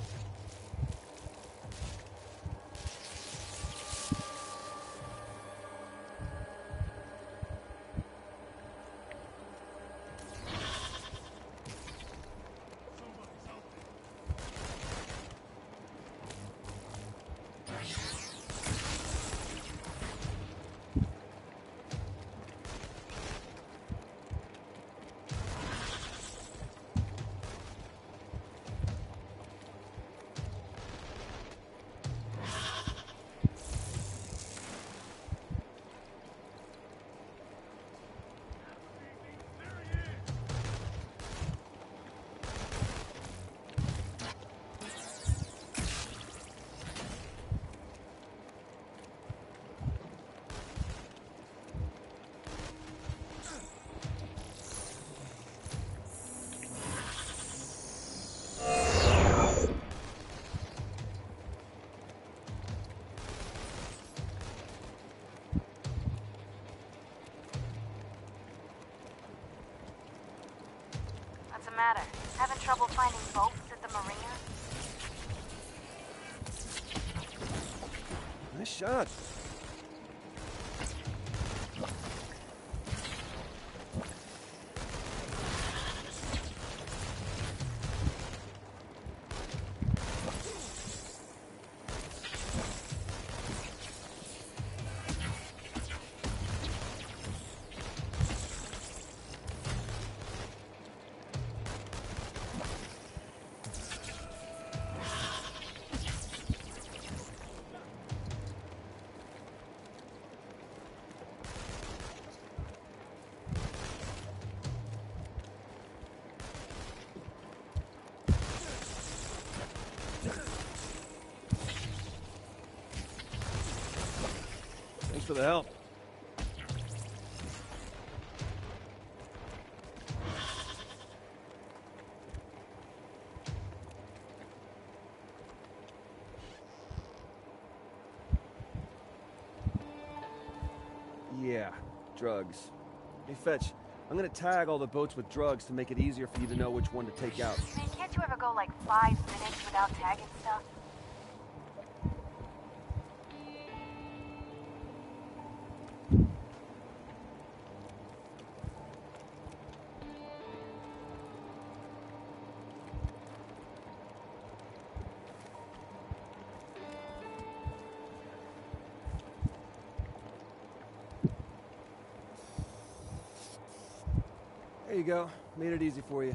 What's the matter? Having trouble finding boats at the marina? Nice shot. for the help. Yeah, drugs. Hey, Fetch, I'm gonna tag all the boats with drugs to make it easier for you to know which one to take out. Man, can't you ever go like five minutes without tagging stuff? There you go. Made it easy for you.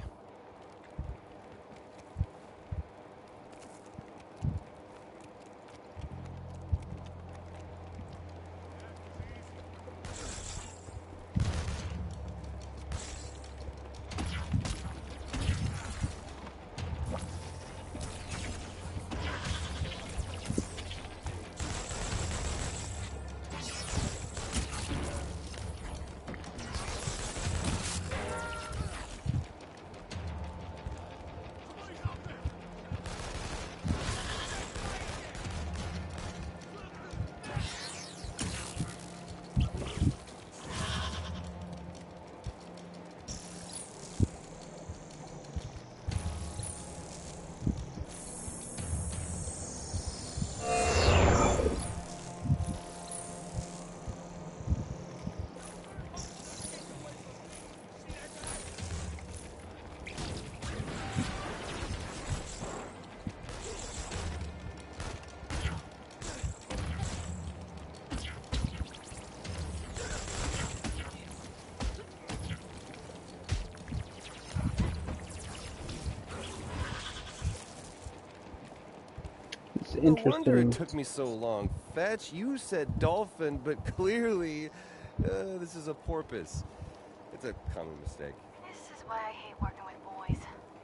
Interesting. No wonder it took me so long. Fetch, you said dolphin, but clearly uh, this is a porpoise. It's a common mistake. This is why I hate working with boys.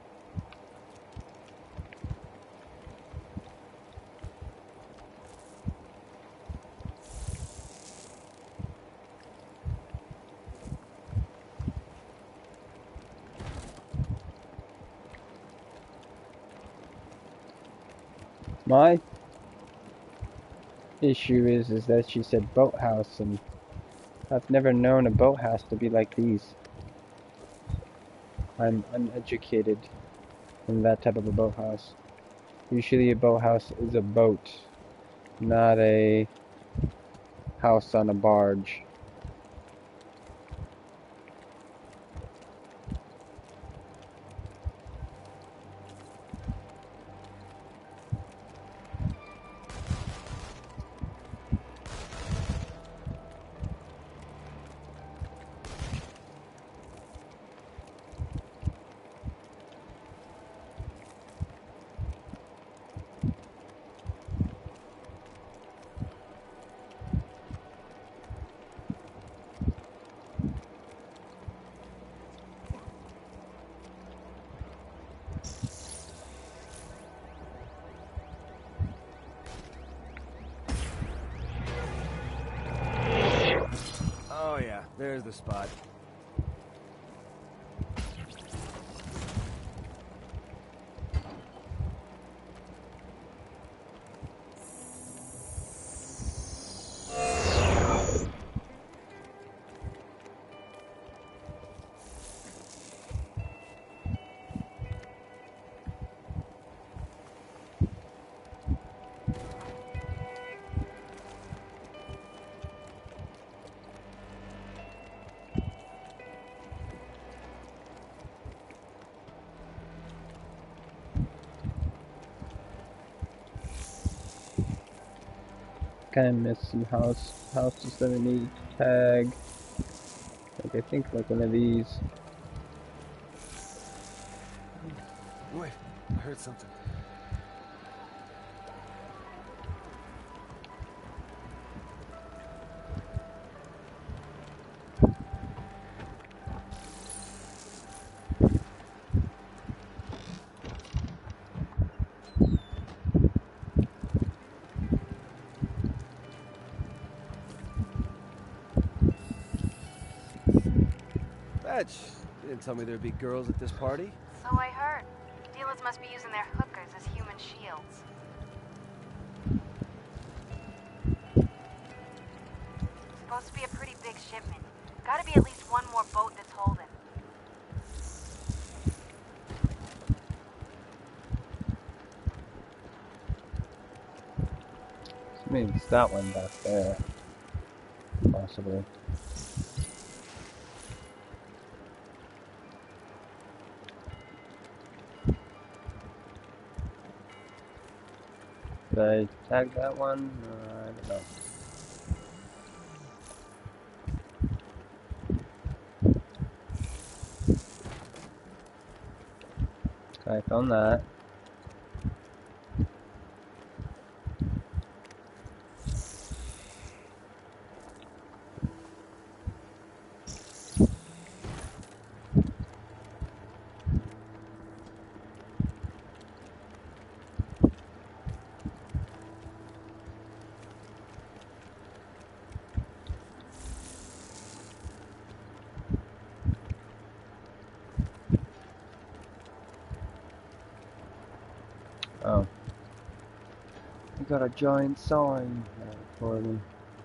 My issue is is that she said boathouse, and I've never known a boathouse to be like these. I'm uneducated in that type of a boathouse. Usually a boathouse is a boat, not a house on a barge. There's the spot. Kind of miss some house houses that I need to tag. Like I think like one of these. Wait, I heard something. much. You didn't tell me there'd be girls at this party. So I heard. Dealers must be using their hookers as human shields. Supposed to be a pretty big shipment. Gotta be at least one more boat that's holding. Maybe it's that one back there. Possibly. Did I tag that one? Uh, I don't know. Okay, I found that. Oh. I got a giant sign uh, for them.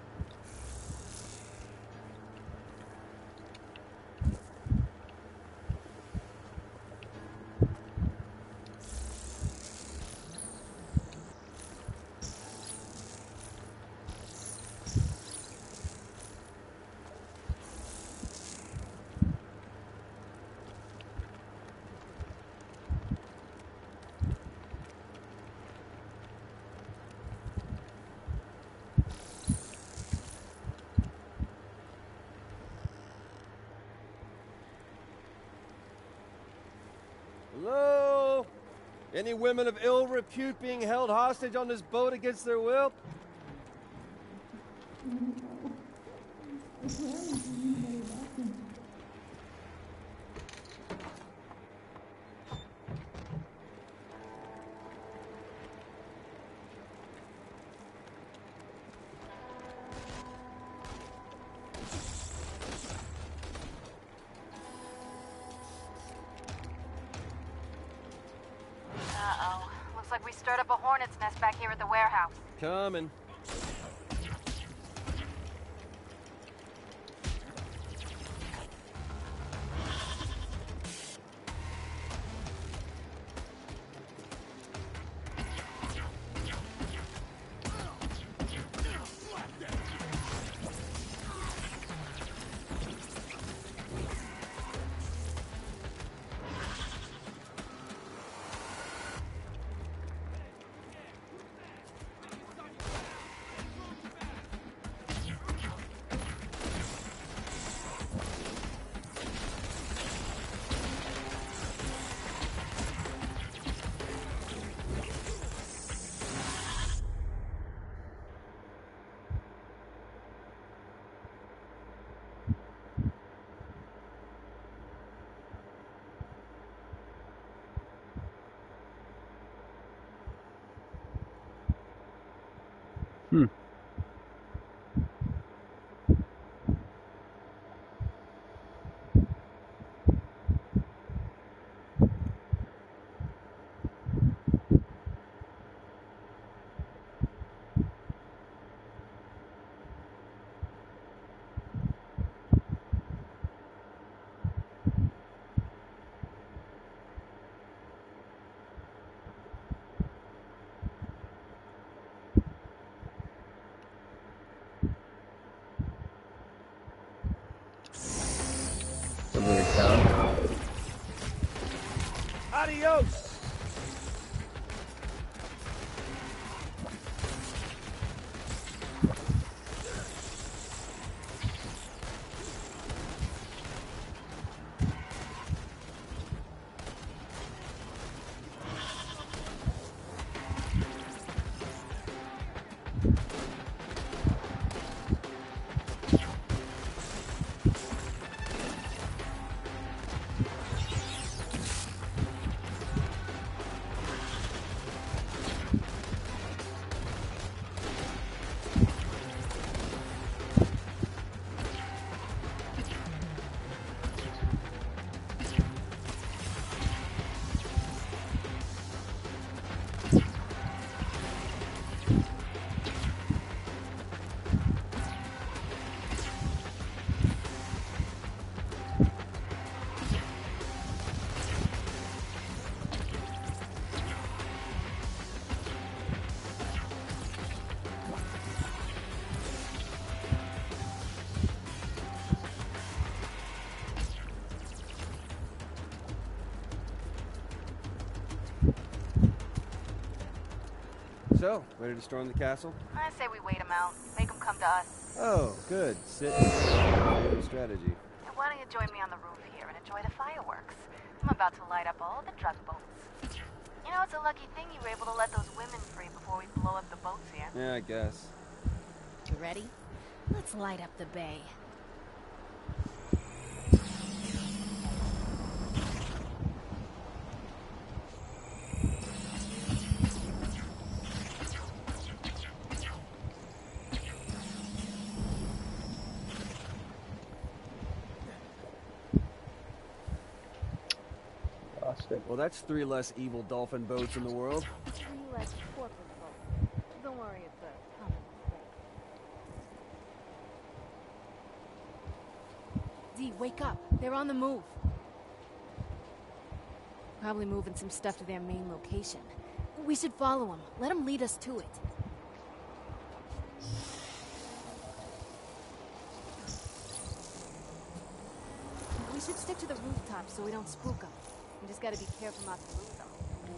Hello? Any women of ill repute being held hostage on this boat against their will? Uh-oh. Looks like we stirred up a hornet's nest back here at the warehouse. Coming. Hmm. So, ready to storm the castle? I say we wait them out. Make them come to us. Oh, good. Sit. Good strategy. And why don't you join me on the roof here and enjoy the fireworks? I'm about to light up all the drug boats. You know, it's a lucky thing you were able to let those women free before we blow up the boats here. Yeah, I guess. You ready? Let's light up the bay. Well, that's three less evil dolphin boats in the world. Three less corporate boats. Don't worry, it's a common mistake. D, wake up. They're on the move. Probably moving some stuff to their main location. We should follow them. Let them lead us to it. We should stick to the rooftop so we don't spook them. We just gotta be careful not to lose them.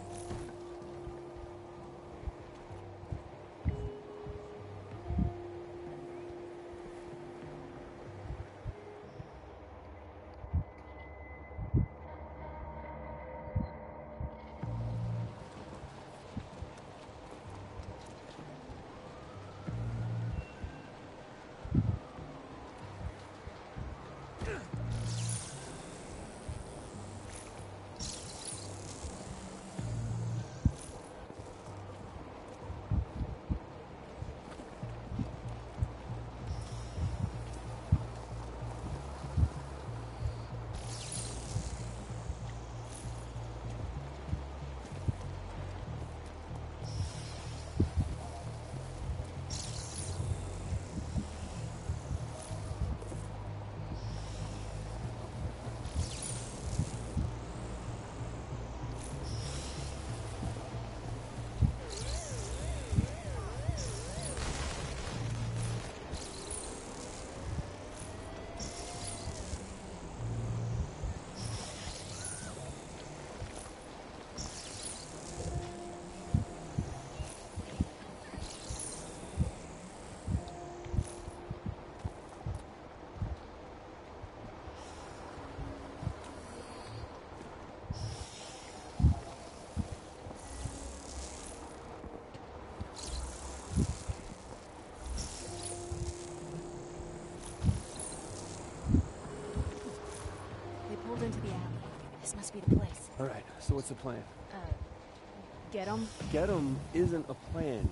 Into the alley. This must be the place. All right, so what's the plan? Uh, get them? Get them isn't a plan.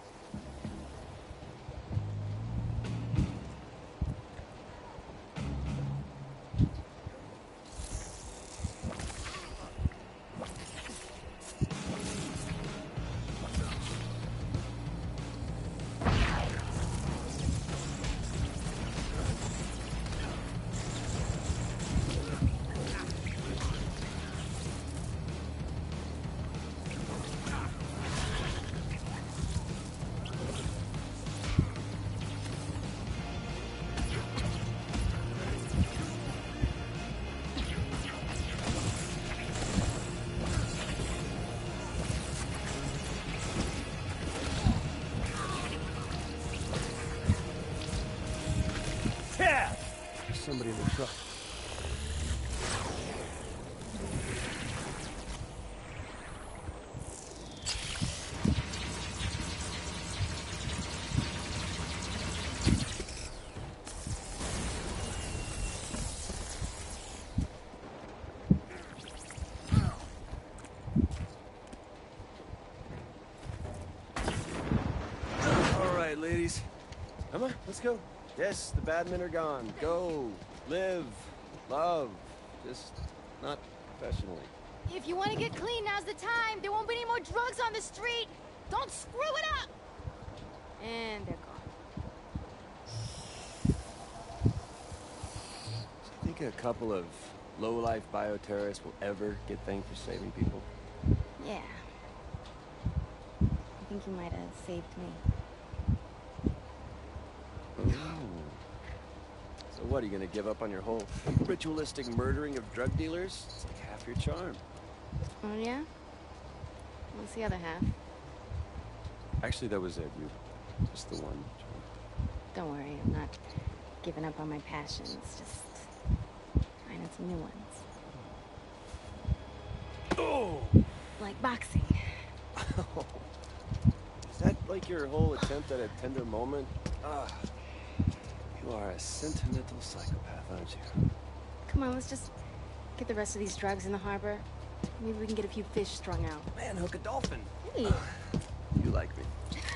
Somebody in the truck. All right, ladies. Come on, let's go. Yes, the bad men are gone. Go, live, love. Just not professionally. If you want to get clean, now's the time. There won't be any more drugs on the street. Don't screw it up. And they're gone. Do you think a couple of low-life bioterrorists will ever get thanked for saving people? Yeah. I think you might have saved me. So what, are you gonna give up on your whole ritualistic murdering of drug dealers? It's like half your charm. Oh yeah? What's the other half? Actually, that was it. You, just the one. Don't worry, I'm not giving up on my passions. Just finding some new ones. Oh! Like boxing. Is that like your whole attempt at a tender moment? Ah, you are a sentimental psychopath, aren't you? Come on, let's just get the rest of these drugs in the harbor. Maybe we can get a few fish strung out. Man, hook a dolphin. Hey. You like me.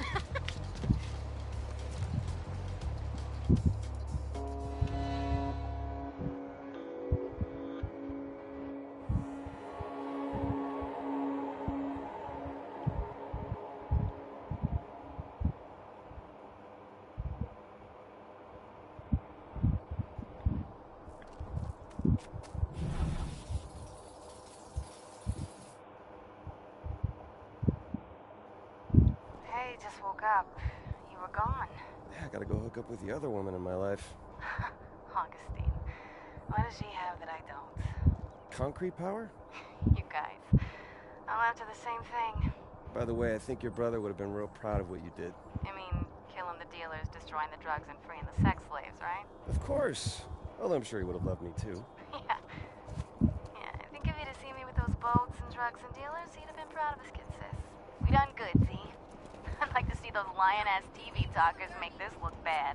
Hey, just woke up. You were gone. Yeah, I gotta go hook up with the other woman in my life. Augustine. What does she have that I don't? Concrete power? You guys. I'm after the same thing. By the way, I think your brother would have been real proud of what you did. I mean, killing the dealers, destroying the drugs, and freeing the sex slaves, right? Of course. Well, I'm sure he would have loved me too. Yeah. Yeah, I think if he'd have seen me with those boats and drugs and dealers, he'd have been proud of his kid, sis. We done good, see? I'd like to see those lion-ass T V talkers make this look bad.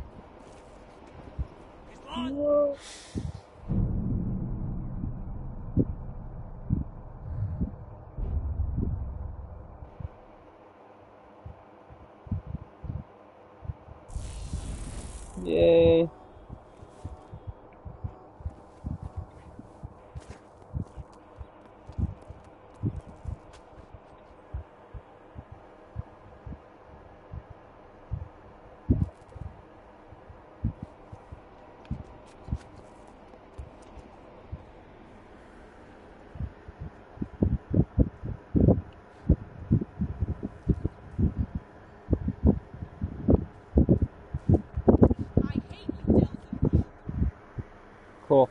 Yay. Cool.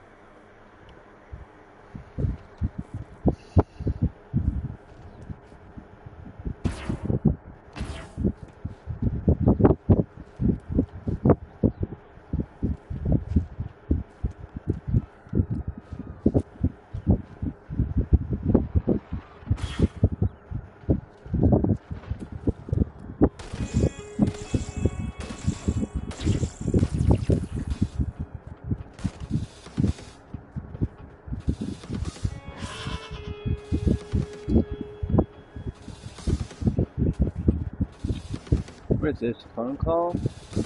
What is this, phone call?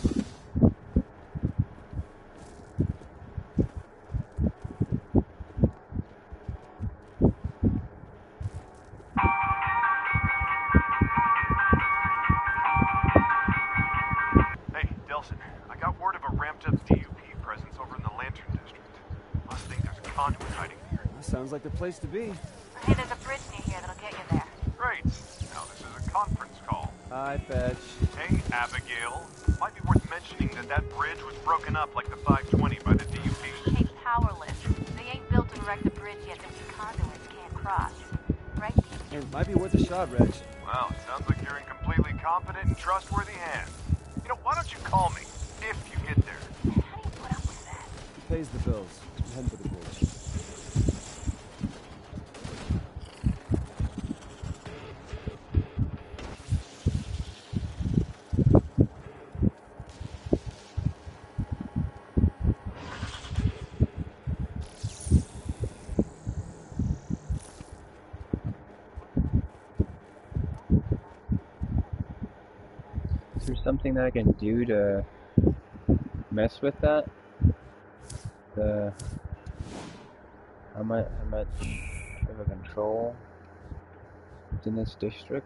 Hey, Delson, I got word of a ramped-up D U P presence over in the Lantern District. Must think there's a conduit hiding here. That sounds like the place to be. Hey, there's a bridge near here that'll get you there. Great. Now this is a conference call. Hi, Fetch. Hey, Abigail. Might be worth mentioning that that bridge was broken up like the five twenty by the D U P. Hey, powerless. They ain't built to erect a bridge yet that we conduits can't cross. Right? It might be worth a shot, Reg. Well, it sounds like you're in completely competent and trustworthy hands. You know, why don't you call me if you get there? How do you put up with that? He pays the bills. I'm heading for the bridge. Is there something that I can do to mess with that? The how much how much of a control is in this district?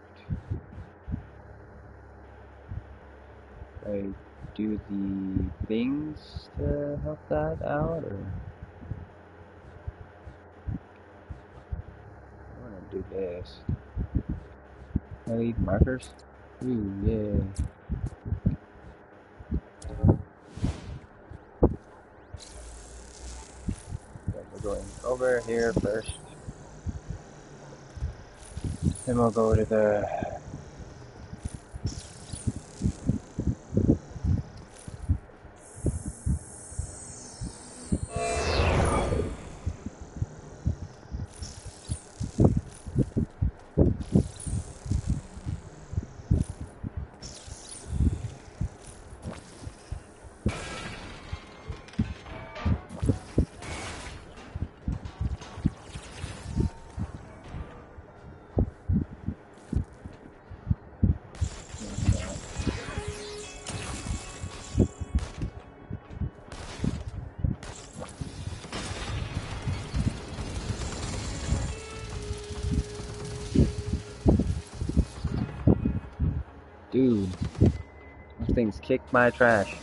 I do the things to help that out, or I want to do this. I need markers. Ooh, yeah. We're going over here first. Then we'll go to the Dude, those things kicked my trash.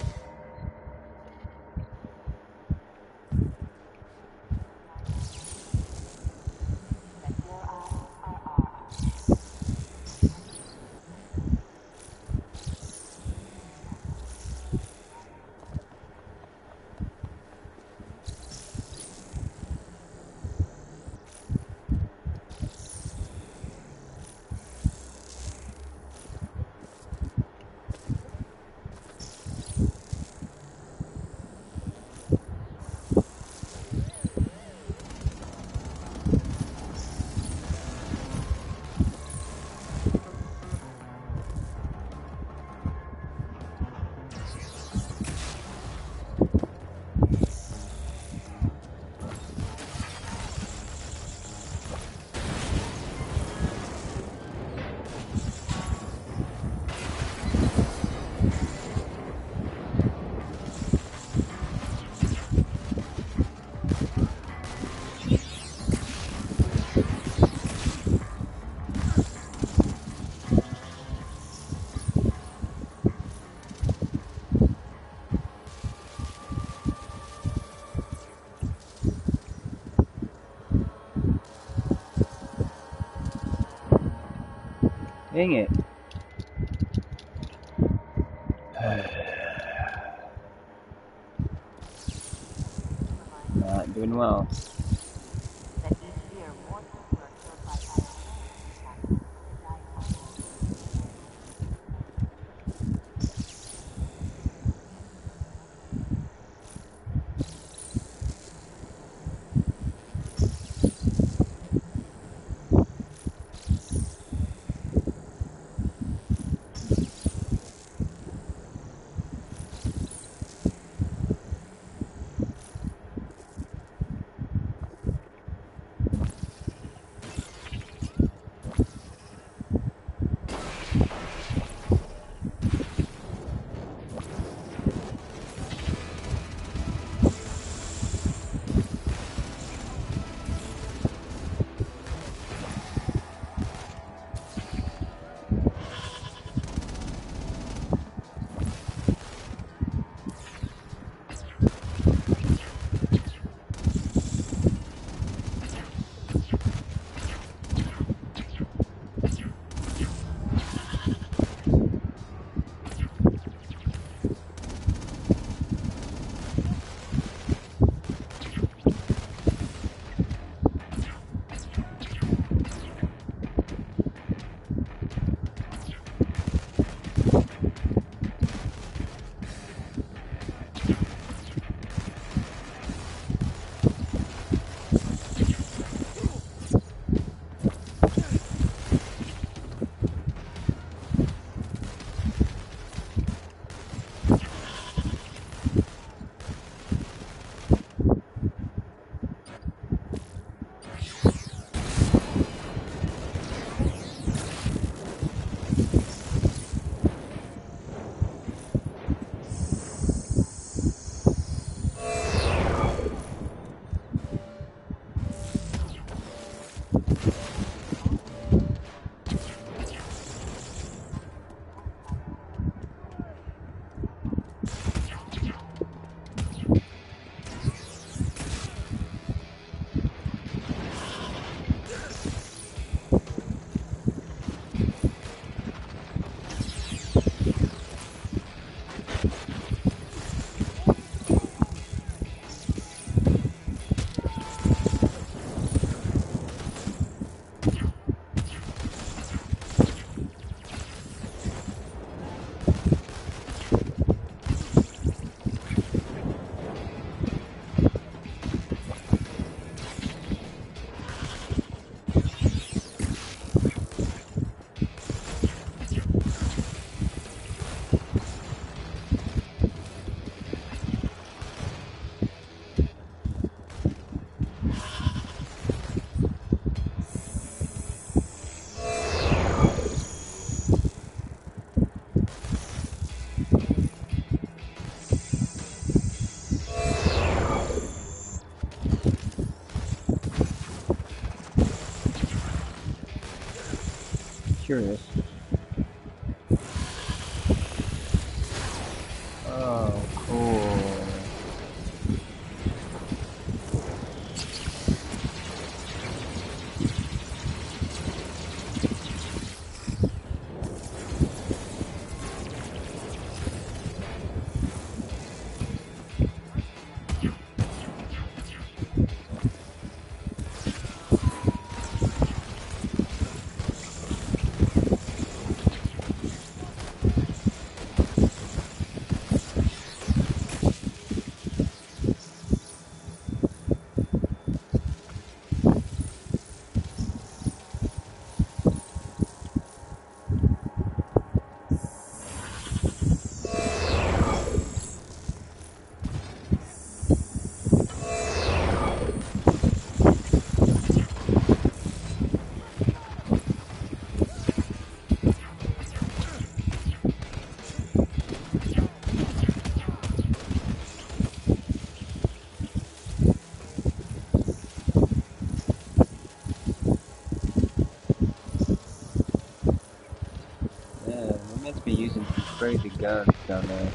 Dang it. Not doing well. Curious. He must be using some crazy guns down there.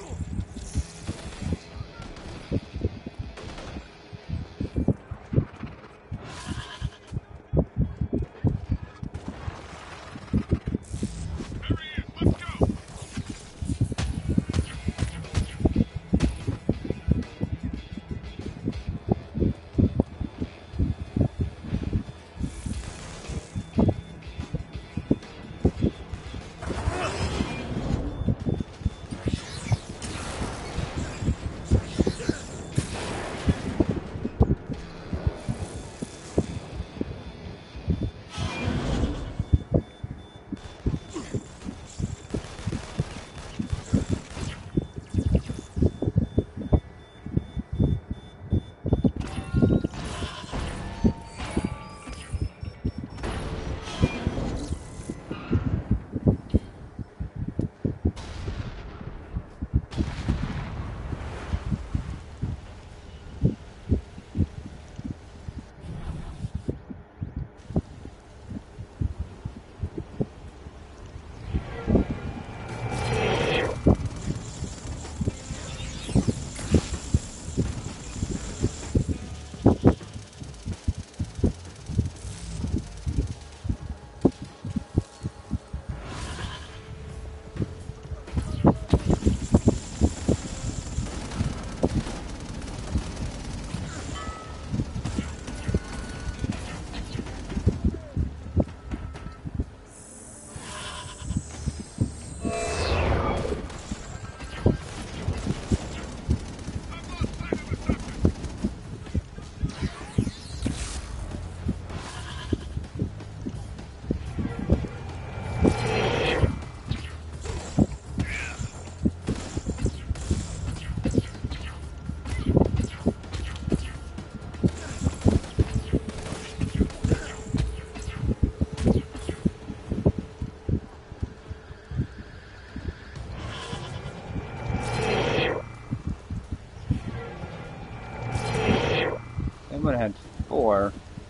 I had four.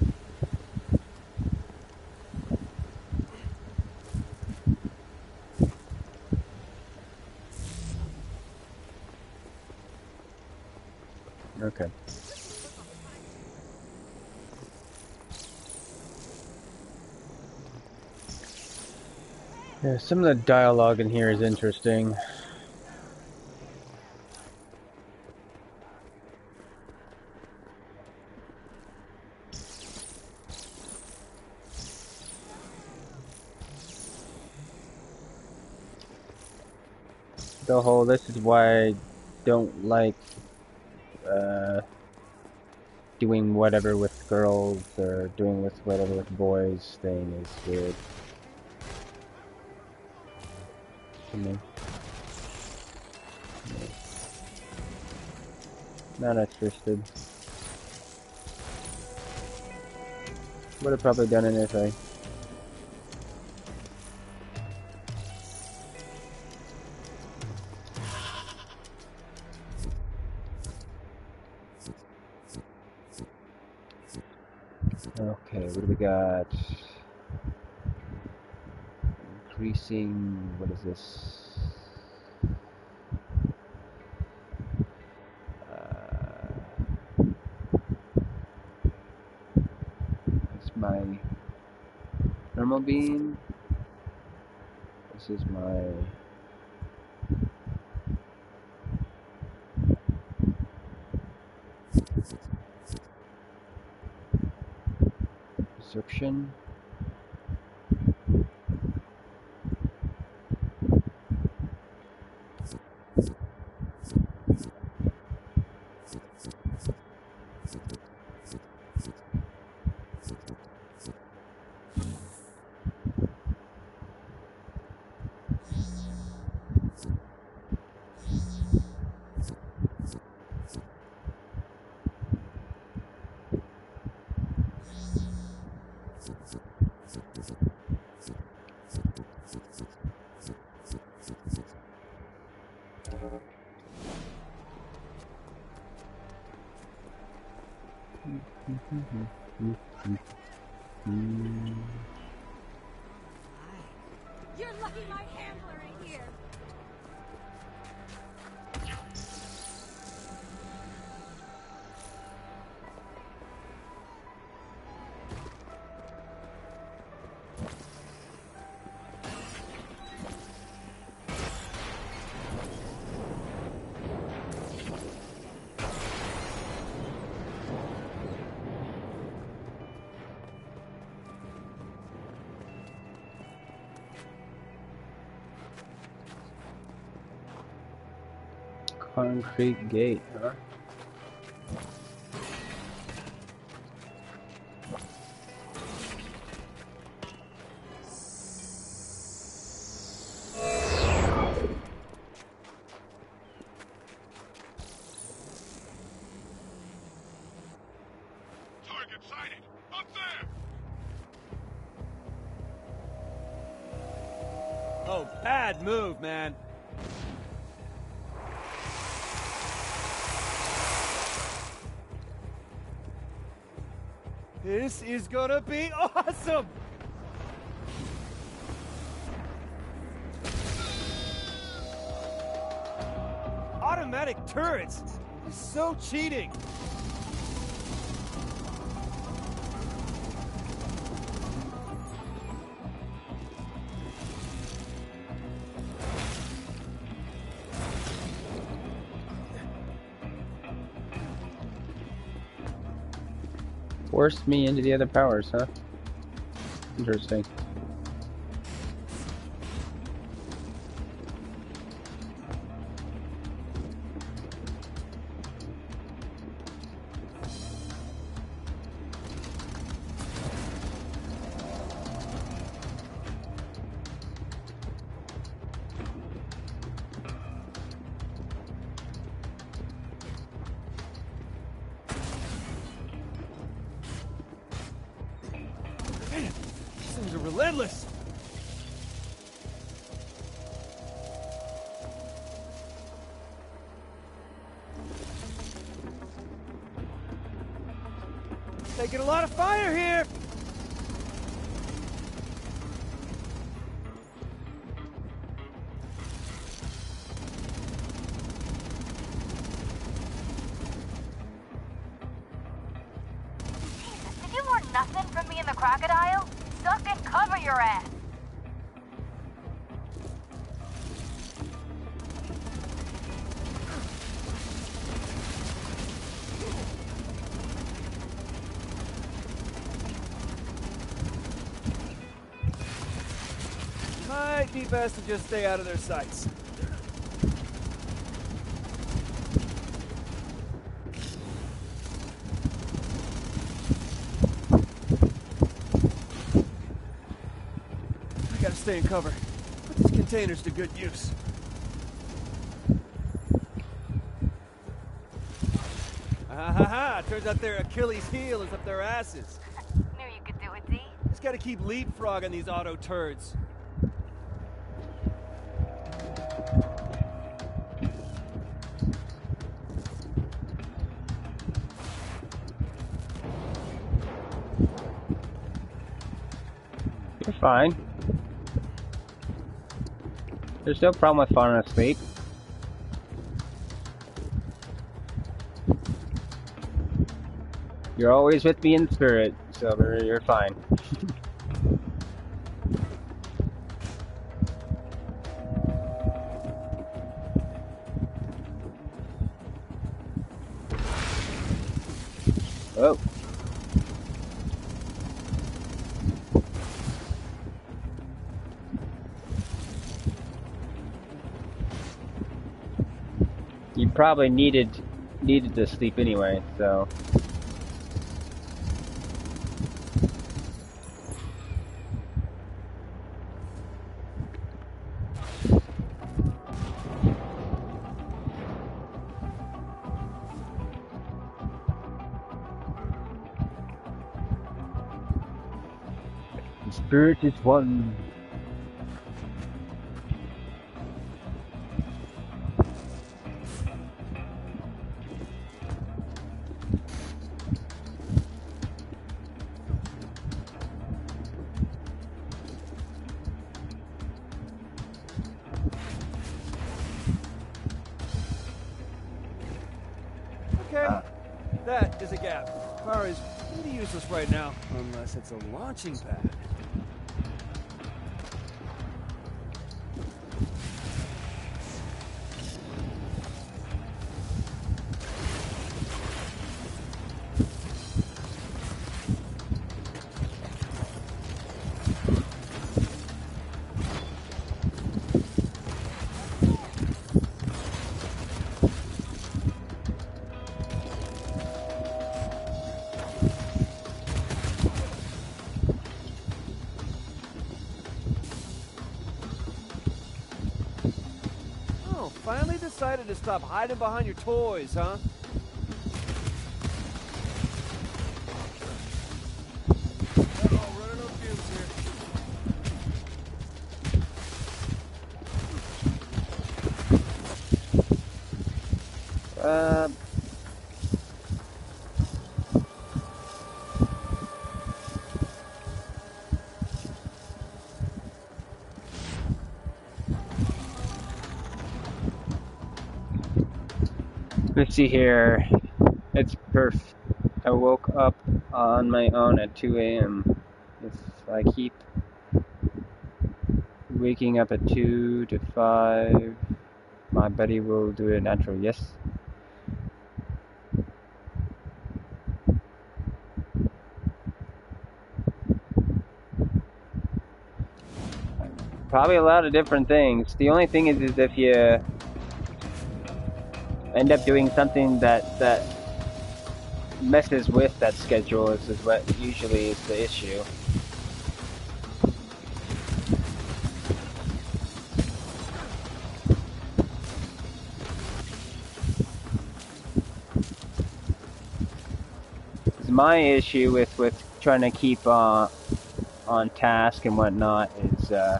Okay. Yeah, some of the dialogue in here is interesting. The whole "this is why I don't like uh, doing whatever with girls or doing with whatever with boys" thing is weird to me. Not interested. Would have probably done it anyway. Okay, what do we got? Increasing, what is this? Uh, that's my normal beam. This is my perception. You're lucky my handler ain't here. Concrete gate, huh? Target sighted! Up there! Oh, bad move, man. This is gonna be awesome! Automatic turrets! This is so cheating! Forced me into the other powers, huh? Interesting. Relentless! Taking a lot of fire here! Jesus, did you learn nothing from me and the crocodile? Duck and cover your ass! Might be best to just stay out of their sights. I gotta stay in cover. Put these containers to good use. Ha ha ha! Turns out their Achilles heel is up their asses. Knew you could do it, D. Just gotta keep leapfrogging these auto turds. You're fine. There's no problem with falling asleep. You're always with me in spirit, Silver. You're fine. Oh. You probably needed needed to sleep anyway, so. The spirit is one. is a gap. Car is pretty useless right now. Unless it's a launching pad. Finally decided to stop hiding behind your toys, huh? Uh-oh, running on fumes here. Uh... Let's see here. It's perf. I woke up on my own at two A M If I keep waking up at two to five, my body will do it naturally. Yes. Probably a lot of different things. The only thing is, is if you end up doing something that that messes with that schedule is, is what usually is the issue. My issue with with trying to keep uh, on task and whatnot is uh,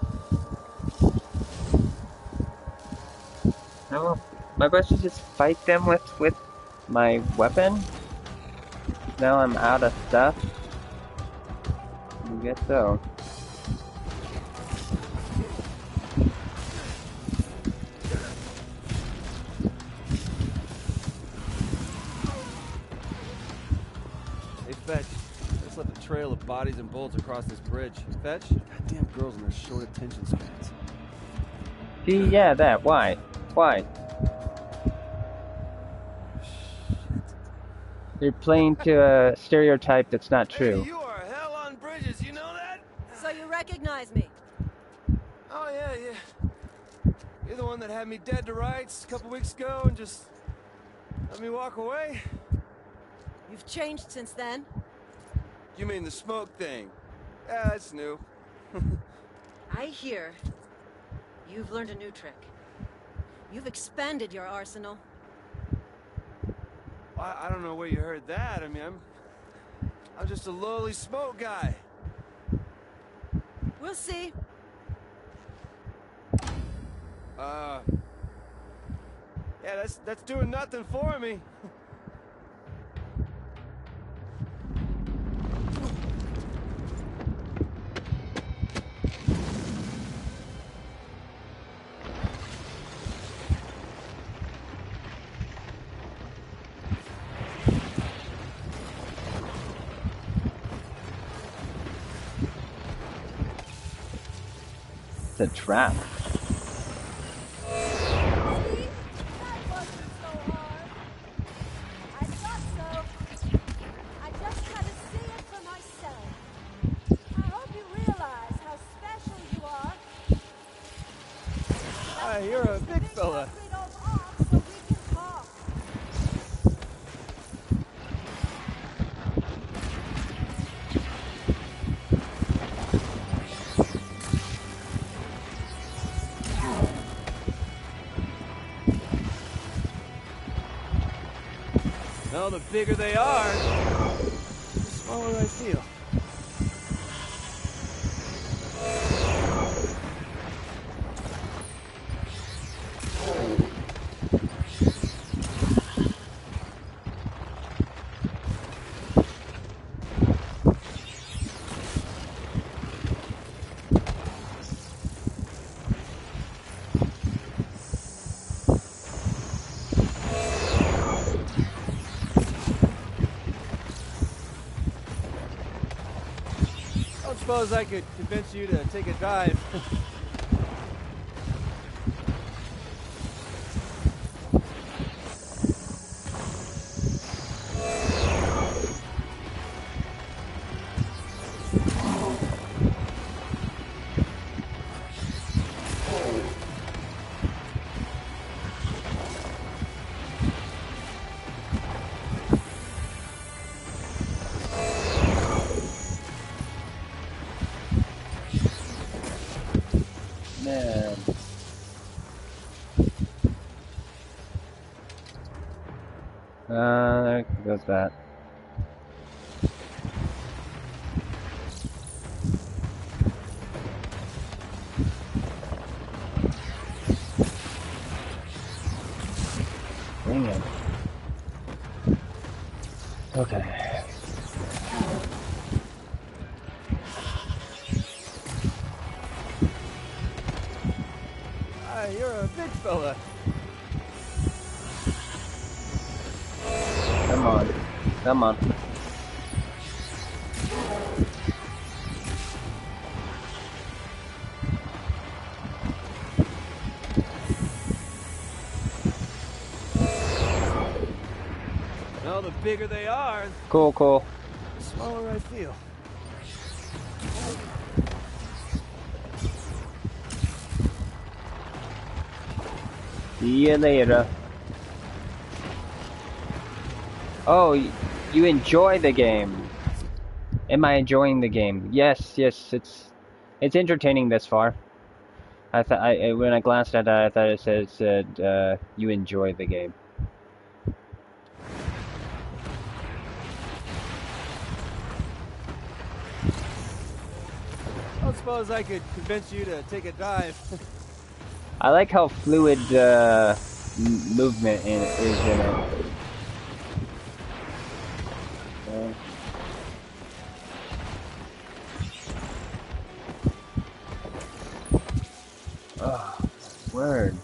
no. My best is just fight them with, with my weapon. Now I'm out of stuff. I guess so. Hey, Fetch. Just left a trail of bodies and bullets across this bridge. Fetch? Goddamn girls and their short attention spans. See, yeah, that. Why? Why? They're playing to a stereotype that's not true. Hey, you are hell on bridges, you know that? So you recognize me? Oh, yeah, yeah. You're the one that had me dead to rights a couple weeks ago and just let me walk away? You've changed since then. You mean the smoke thing? Yeah, that's new. I hear you've learned a new trick. You've expanded your arsenal. I, I don't know where you heard that. I mean, I'm... I'm just a lowly smoke guy. We'll see. Uh... Yeah, that's, that's doing nothing for me. It's a trap. You're a big fella. Well, the bigger they are, the smaller I feel. suppose I could convince you to take a dive. Man. Uh, there goes that. Dang it. Okay. Ah, you're a big fella. Come on. Come on. Well, the bigger they are, Cool, cool. the smaller I feel. See you later. Oh, y- you enjoy the game. Am I enjoying the game? Yes, yes, it's it's entertaining this far. I thought I I- when I glanced at it, I thought it said said uh, you enjoy the game. I suppose I could convince you to take a dive. I like how fluid uh, m- movement in, is in it. Uh, oh, word.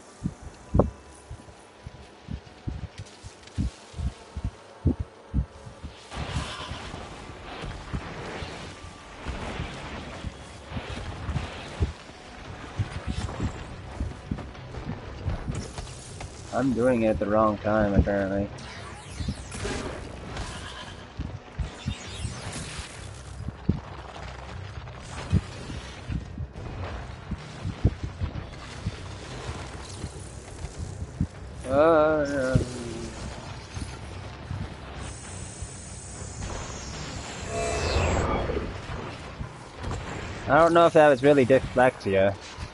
I'm doing it at the wrong time, apparently. Uh, I don't know if that was really dyslexia.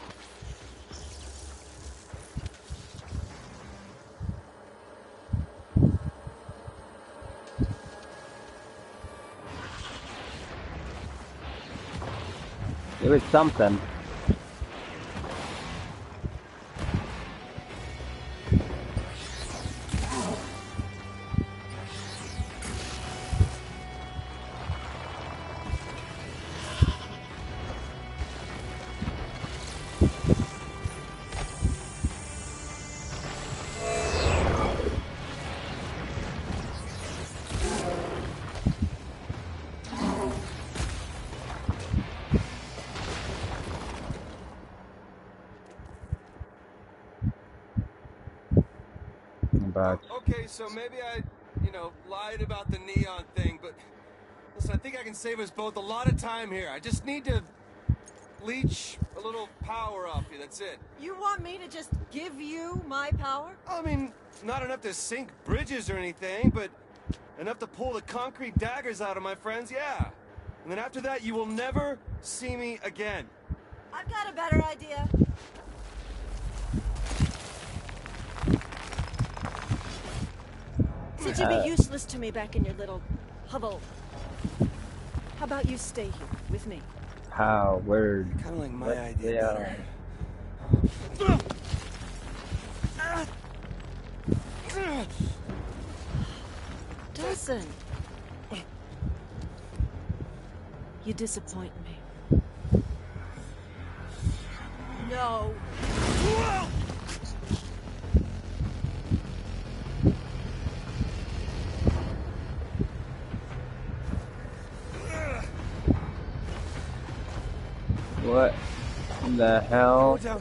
It was something. But Okay, so maybe I, you know, lied about the neon thing, but listen, I think I can save us both a lot of time here. I just need to leech a little power off you, that's it. You want me to just give you my power? I mean, not enough to sink bridges or anything, but enough to pull the concrete daggers out of my friends, yeah. And then after that, you will never see me again. I've got a better idea. Since you'd Uh, be useless to me back in your little hovel, how about you stay here with me? how word. Kind of like my What idea the better. Dawson. You disappoint me. No. The hell? Go down.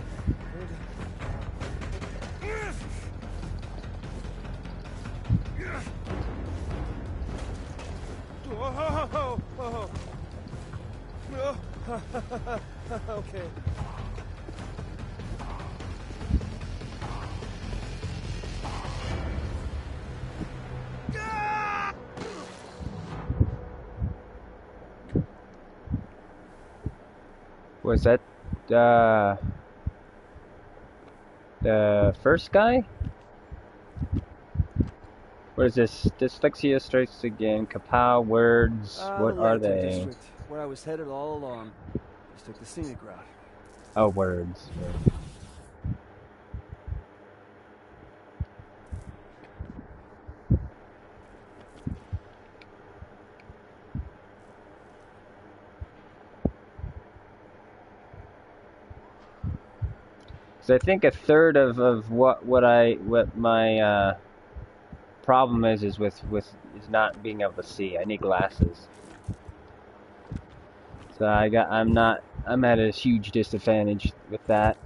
Go down. Oh, oh, oh. Okay. Was that uh, the first guy? What is this? Dyslexia strikes again. Kapow words. Uh, what the are Lantern they? District, where I was headed all along. Just took the scenic route. Oh, words. So I think a third of, of what what I what my uh, problem is is with with is not being able to see. I need glasses. So I got I'm not I'm at a huge disadvantage with that.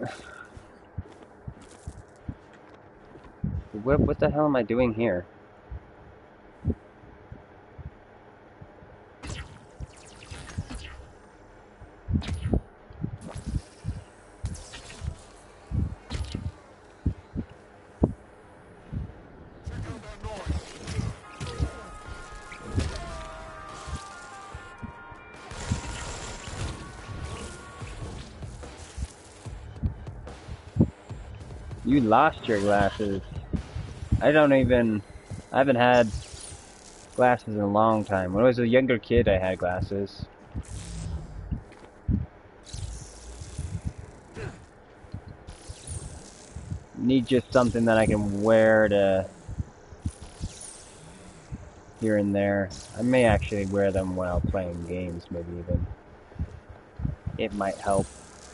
What what the hell am I doing here? You lost your glasses. I don't even... I haven't had glasses in a long time. When I was a younger kid, I had glasses. Need just something that I can wear to... here and there. I may actually wear them while playing games, maybe even. It might help.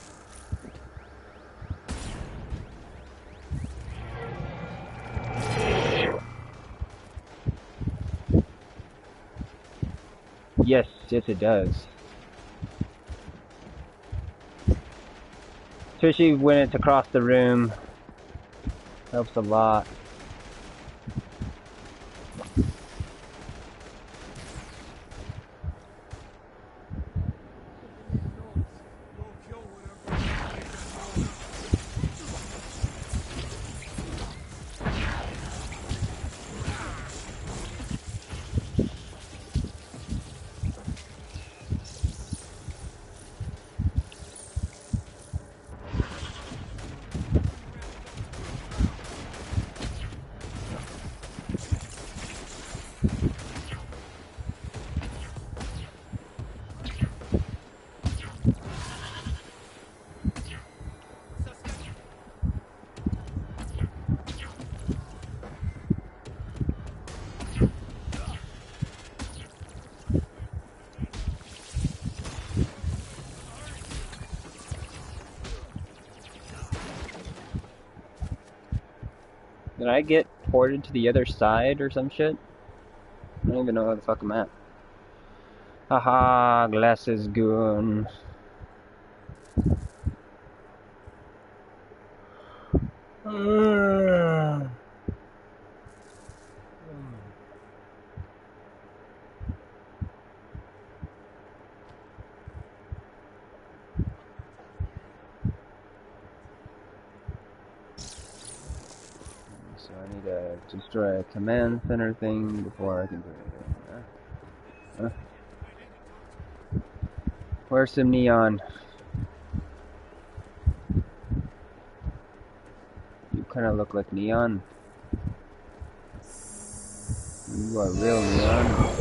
Yes, yes it does. Especially when it's across the room. Helps a lot. Did I get ported to the other side or some shit? I don't even know where the fuck I'm at. Haha, glasses goon. Uh. So I need to destroy a command center thing before I can do it. Huh? Where's some neon? You kind of look like neon. You are real neon.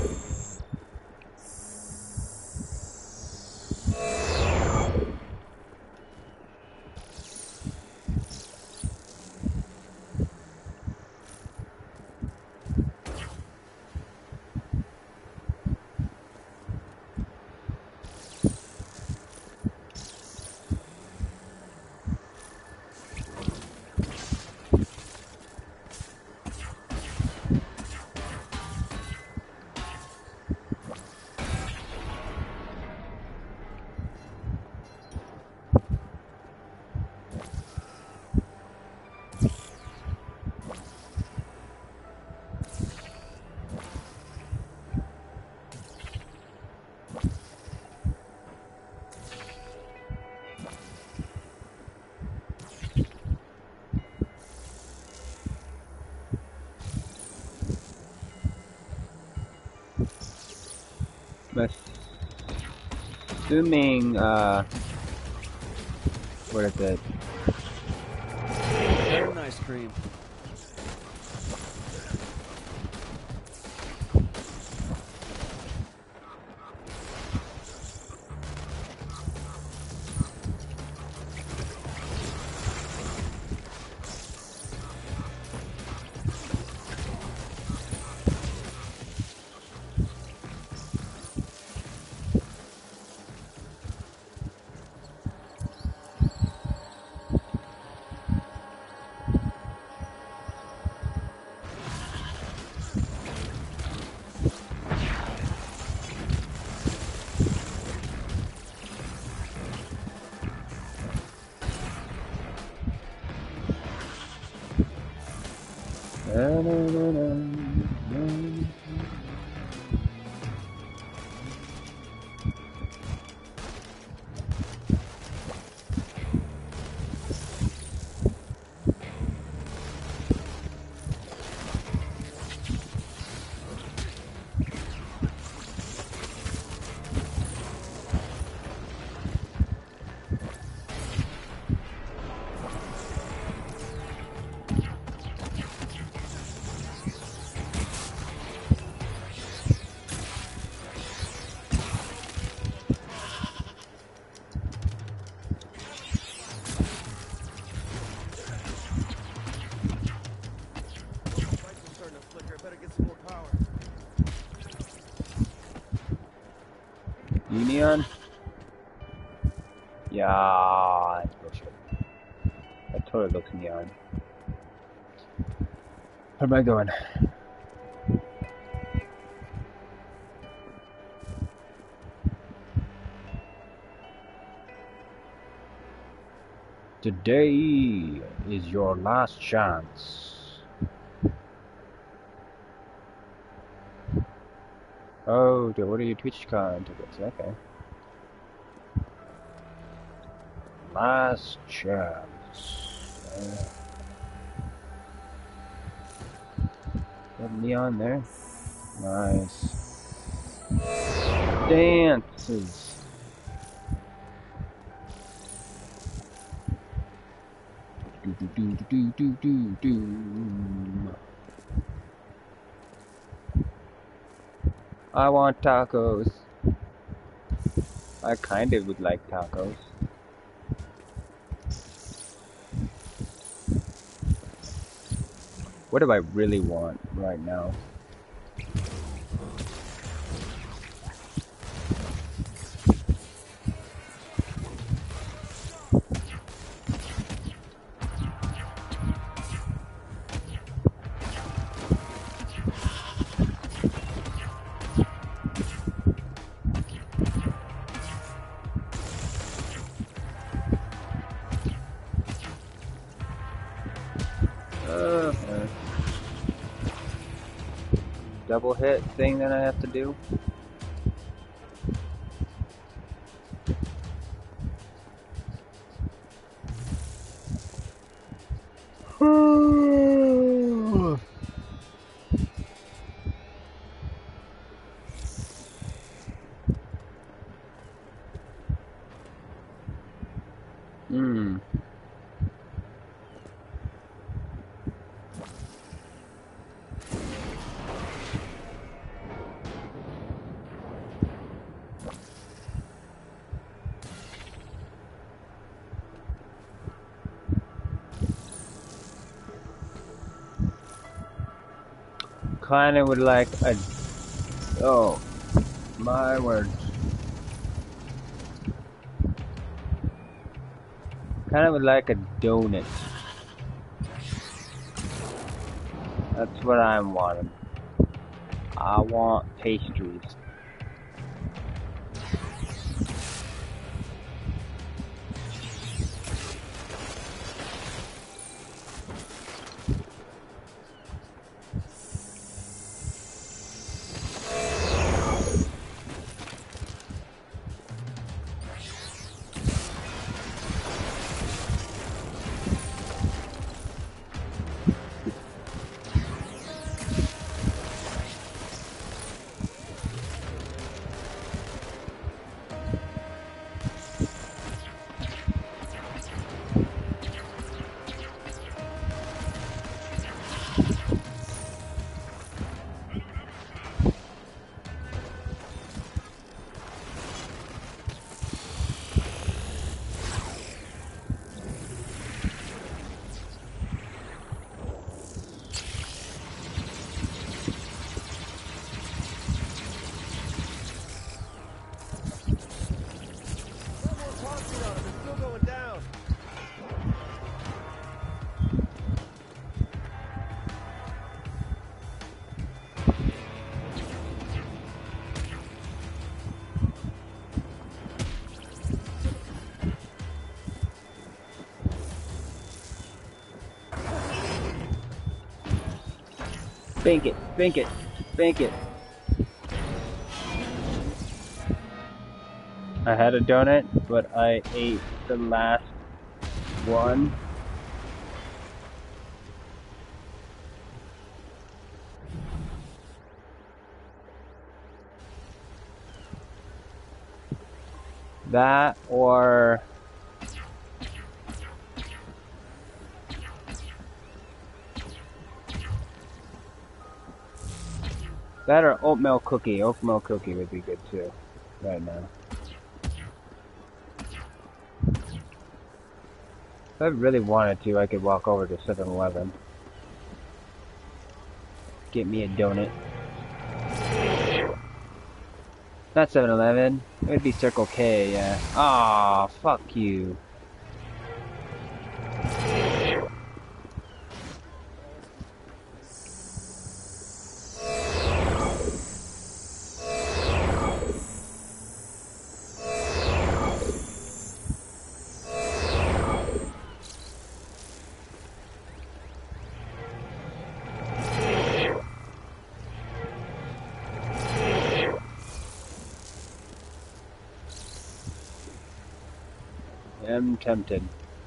assuming, uh, what is it? Better than ice cream. Neon? Yeah, that's bullshit. That totally looks neon. Where am I going? Today is your last chance. Oh, dude, what are your TwitchCon tickets? Okay. Last chance. Uh, got neon there. Nice. Dances. Do do do do do do do. I want tacos. I kind of would like tacos. What do I really want right now? Double hit thing that I have to do. Hmm. Kinda would like a... Oh, my word. Kinda would like a donut. That's what I'm wanting. I want pastries. Bank it, bank it, bank it. I had a donut, but I ate the last one. That or that or oatmeal cookie. Oatmeal cookie would be good too, right now. If I really wanted to, I could walk over to seven eleven. Get me a donut. Not seven eleven. It would be Circle K, yeah. Aw, fuck you. I'm tempted.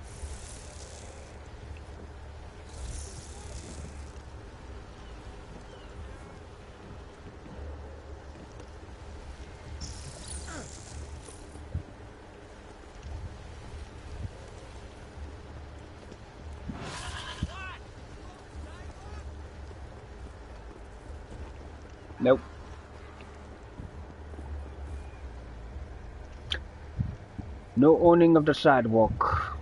Nope. No owning of the sidewalk.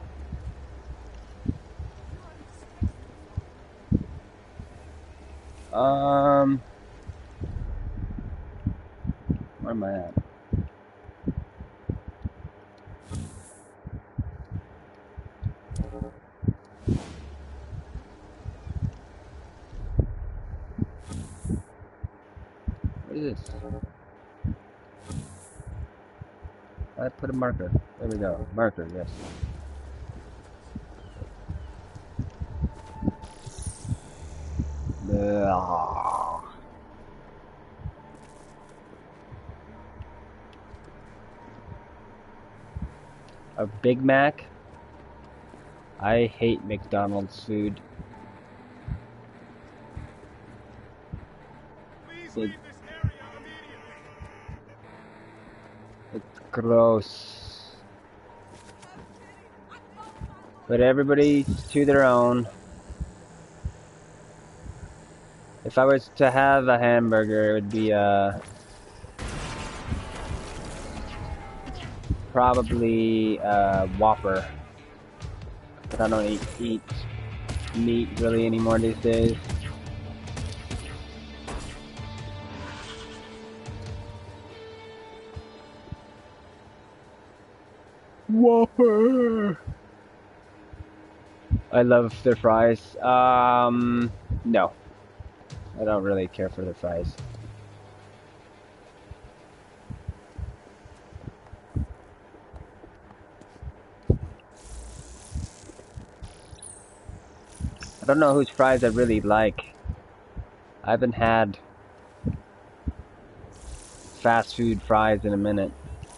Um, where am I at? What is this? I put a marker. There we go. Marker, yes. Ugh. A Big Mac? I hate McDonald's food. Please It, leave this area immediately. it's gross. But everybody's to their own. If I was to have a hamburger, it would be uh probably a Whopper. But I don't eat, eat meat really anymore these days. Whopper! I love their fries. Um, no. I don't really care for the fries. I don't know whose fries I really like. I haven't had fast food fries in a minute.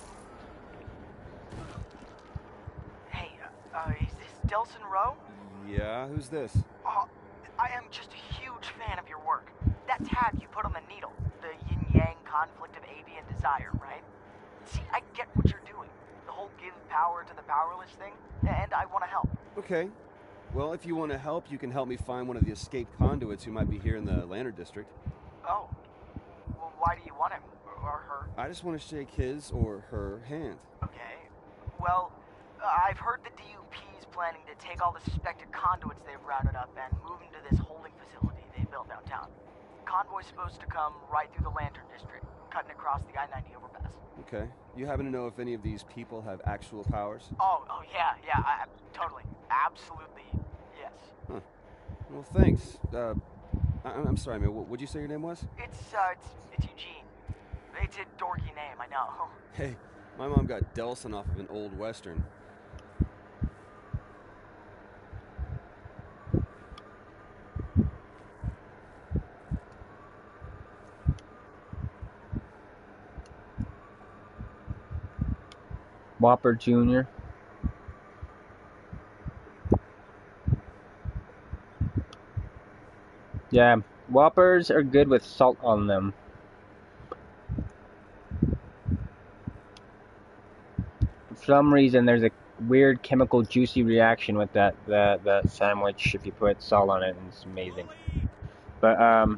Hey, uh, is this Delson Rowe? Yeah, who's this? Oh, I am just a huge fan of your work. That tag you put on the needle, the yin-yang conflict of avian desire, right? See, I get what you're doing. The whole give power to the powerless thing, and I want to help. Okay. Well, if you want to help, you can help me find one of the escaped conduits who might be here in the Lantern District. Oh. Well, why do you want him? Or her? I just want to shake his or her hand. Okay. Well, uh, I've heard the D U P's planning to take all the suspected conduits they've rounded up and move them to this holding facility they built downtown. Convoy's supposed to come right through the Lantern District, cutting across the I ninety overpass. Okay. You happen to know if any of these people have actual powers? Oh, oh yeah, yeah, I, totally. Absolutely, yes. Huh. Well, thanks. Uh, I I'm sorry, man. What would you say your name was? It's, uh, it's, it's Eugene. It's a dorky name, I know. Hey, my mom got Delson off of an old Western. Whopper Junior Yeah, Whoppers are good with salt on them. For some reason, there's a weird chemical juicy reaction with that that that sandwich if you put salt on it, and it's amazing. But um.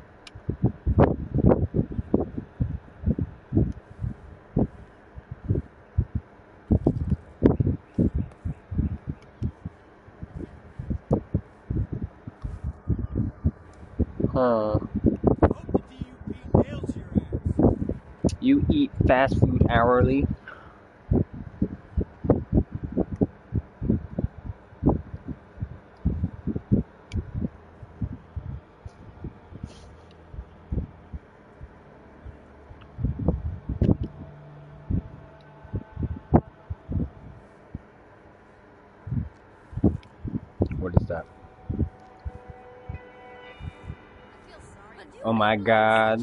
Huh. You eat fast food hourly? What is that? Oh my God.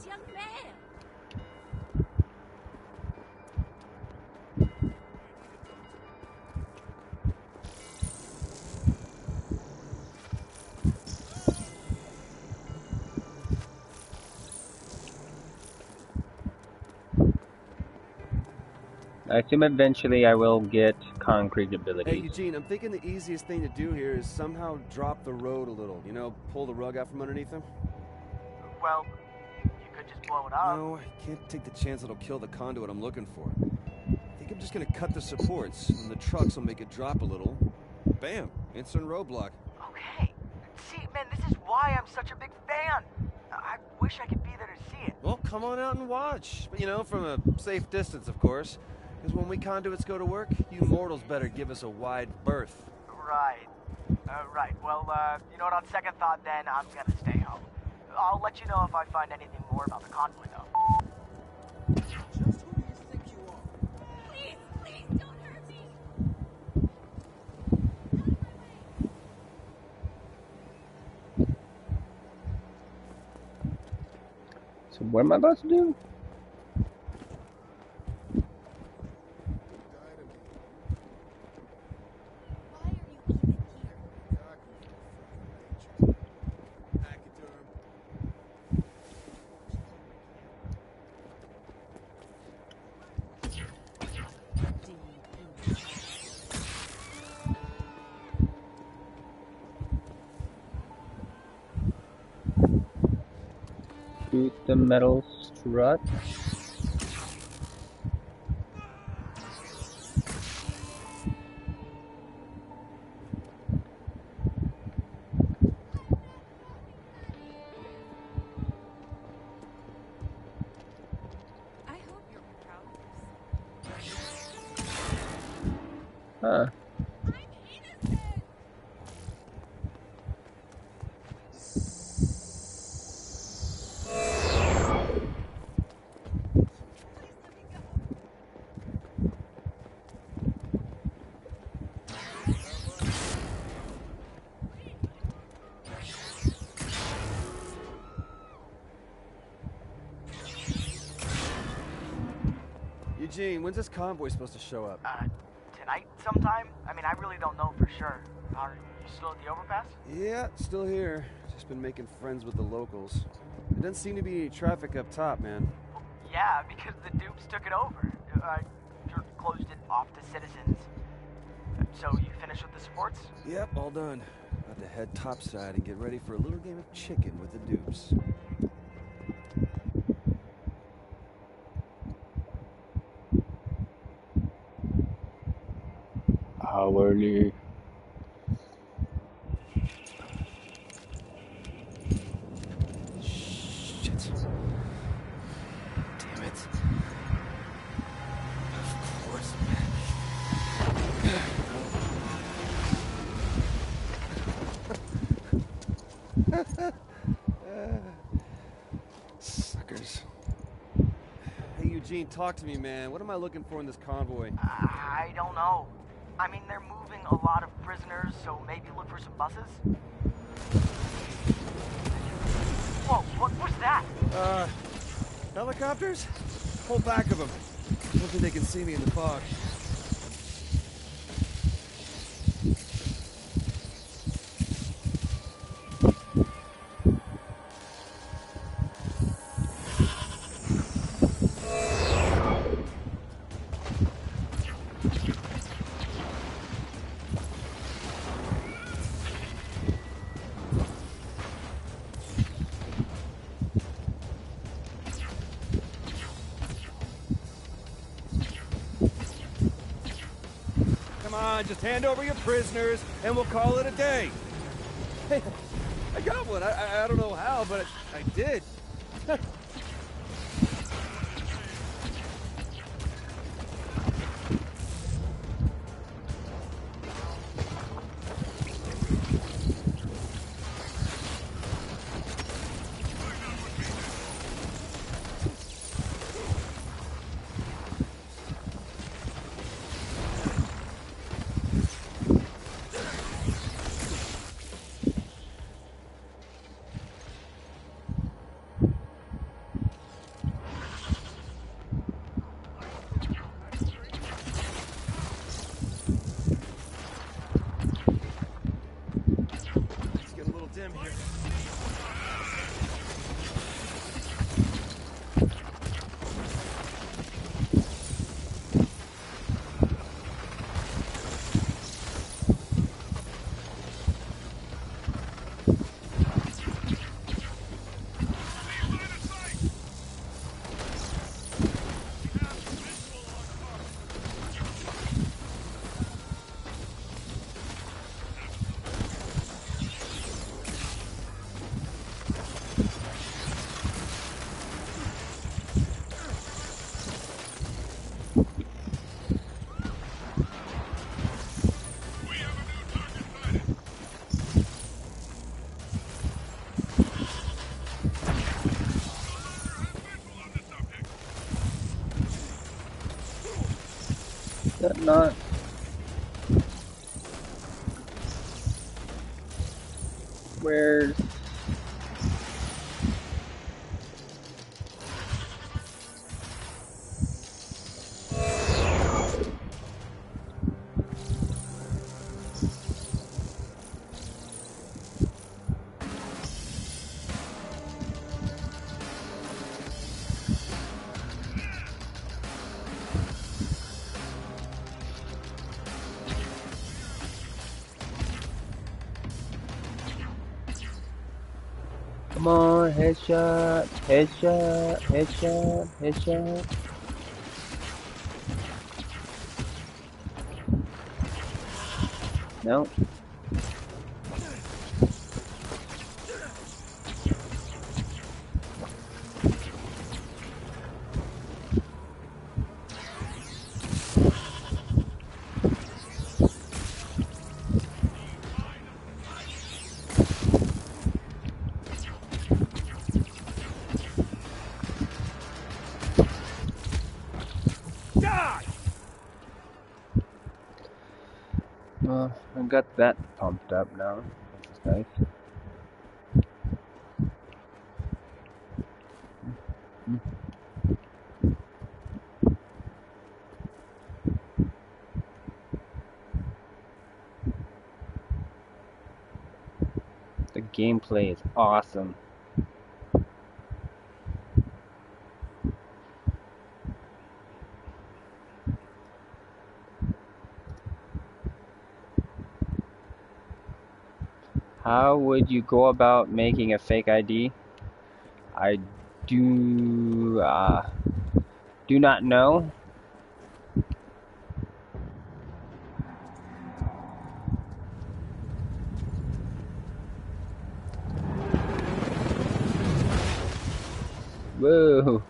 I assume eventually I will get concrete abilities. Hey, Eugene, I'm thinking the easiest thing to do here is somehow drop the road a little. You know, pull the rug out from underneath them. Well, you could just blow it up. No, I can't take the chance it'll kill the conduit I'm looking for. I think I'm just gonna cut the supports, and the trucks will make it drop a little. Bam! Instant roadblock. Okay. See, man, this is why I'm such a big fan. I wish I could be there to see it. Well, come on out and watch. But, you know, from a safe distance, of course. Because when we conduits go to work, you mortals better give us a wide berth. Right. Uh, right. Well, uh, you know what? On second thought, then, I'm gonna stay home. I'll let you know if I find anything more about the convoy, though. Just who do you think you are? Please, please, don't hurt me! So what am I about to do? Shoot the metal strut. I hope you're proud of Huh. Eugene, when's this convoy supposed to show up? Uh, tonight sometime? I mean, I really don't know for sure. Are you still at the overpass? Yeah, still here. Just been making friends with the locals. There doesn't seem to be any traffic up top, man. Yeah, because the dupes took it over. Uh, closed it off to citizens. So you finished with the supports? Yep, all done. About to head topside and get ready for a little game of chicken with the dupes. Hourly. Shit. Damn it. Of course, man. Suckers. Hey, Eugene, talk to me, man. What am I looking for in this convoy? I don't know. I mean, they're moving a lot of prisoners, so maybe look for some buses? Whoa, what was that? Uh, helicopters? Pull back of them. don't think they can see me in the fog. Come on, just hand over your prisoners, and we'll call it a day. Hey, I got one. I, I, I don't know how, but I, I did. Dim here. That not. Where's Come on, headshot, headshot, headshot, headshot. No. Well, I got that pumped up now. That's nice. The gameplay is awesome. How would you go about making a fake I D? I do uh, do not know. Whoa.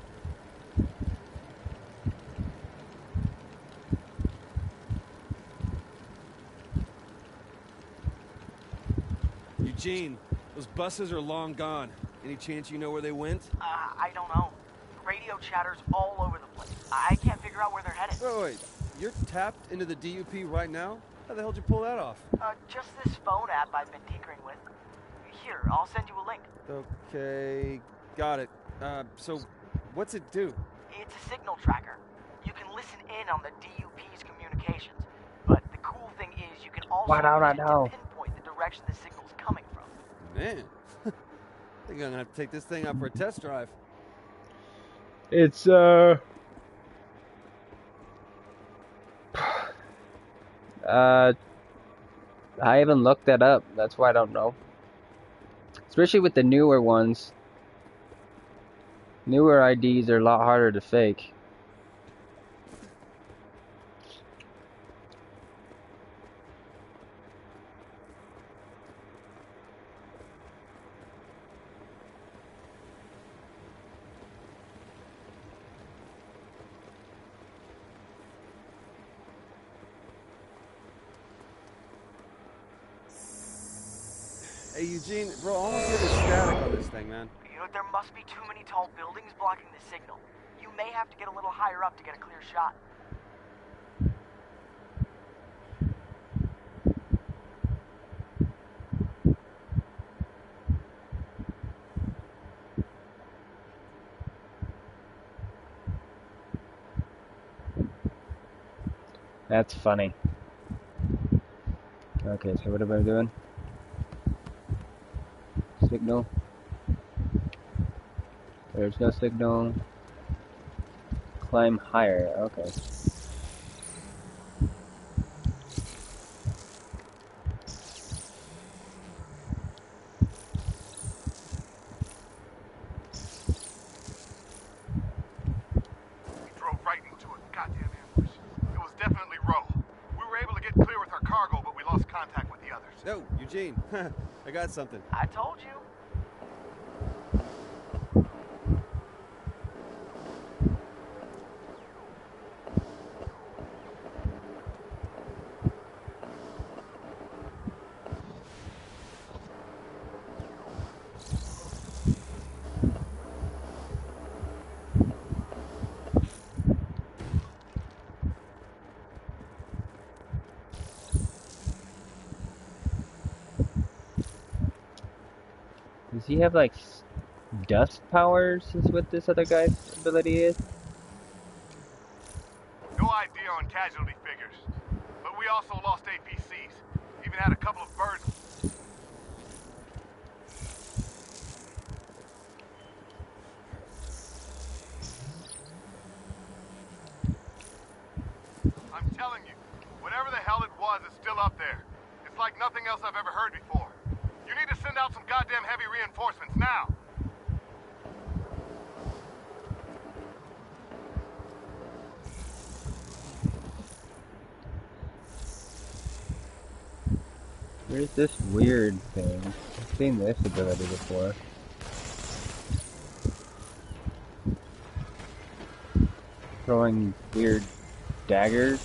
Eugene, those buses are long gone. Any chance you know where they went? Uh, I don't know. Radio chatter's all over the place. I can't figure out where they're headed. Wait, wait. You're tapped into the D U P right now? How the hell did you pull that off? Uh, just this phone app I've been tinkering with. Here, I'll send you a link. Okay, got it. Uh, so, what's it do? It's a signal tracker. You can listen in on the D U P's communications, but the cool thing is you can also Why don't I use it know? to pinpoint the direction the signal's coming from. Man, I think I'm gonna have to take this thing out for a test drive. It's, uh... Uh... I haven't looked that up. That's why I don't know. Especially with the newer ones. Newer I Ds are a lot harder to fake. Hey, Eugene, bro, I almost hear the static on this thing, man. You know, there must be too many tall buildings blocking the signal. You may have to get a little higher up to get a clear shot. That's funny. Okay, so what am I doing? Signal. There's no signal. Climb higher. Okay. Drove right into a goddamn ambush. It was definitely Roe. We were able to get clear with our cargo, but we lost contact with the others. Yo, Eugene, I got something. I told you. Does he have like s- dust powers? Is what this other guy's ability is? No idea on casualty figures, but we also lost A P Cs. Even had a couple of birds. I'm telling you, whatever the hell it was is still up there. It's like nothing else I've ever heard before. You need to send out some goddamn heavy reinforcements now. Where's this weird thing? I've seen this ability before. Throwing weird daggers.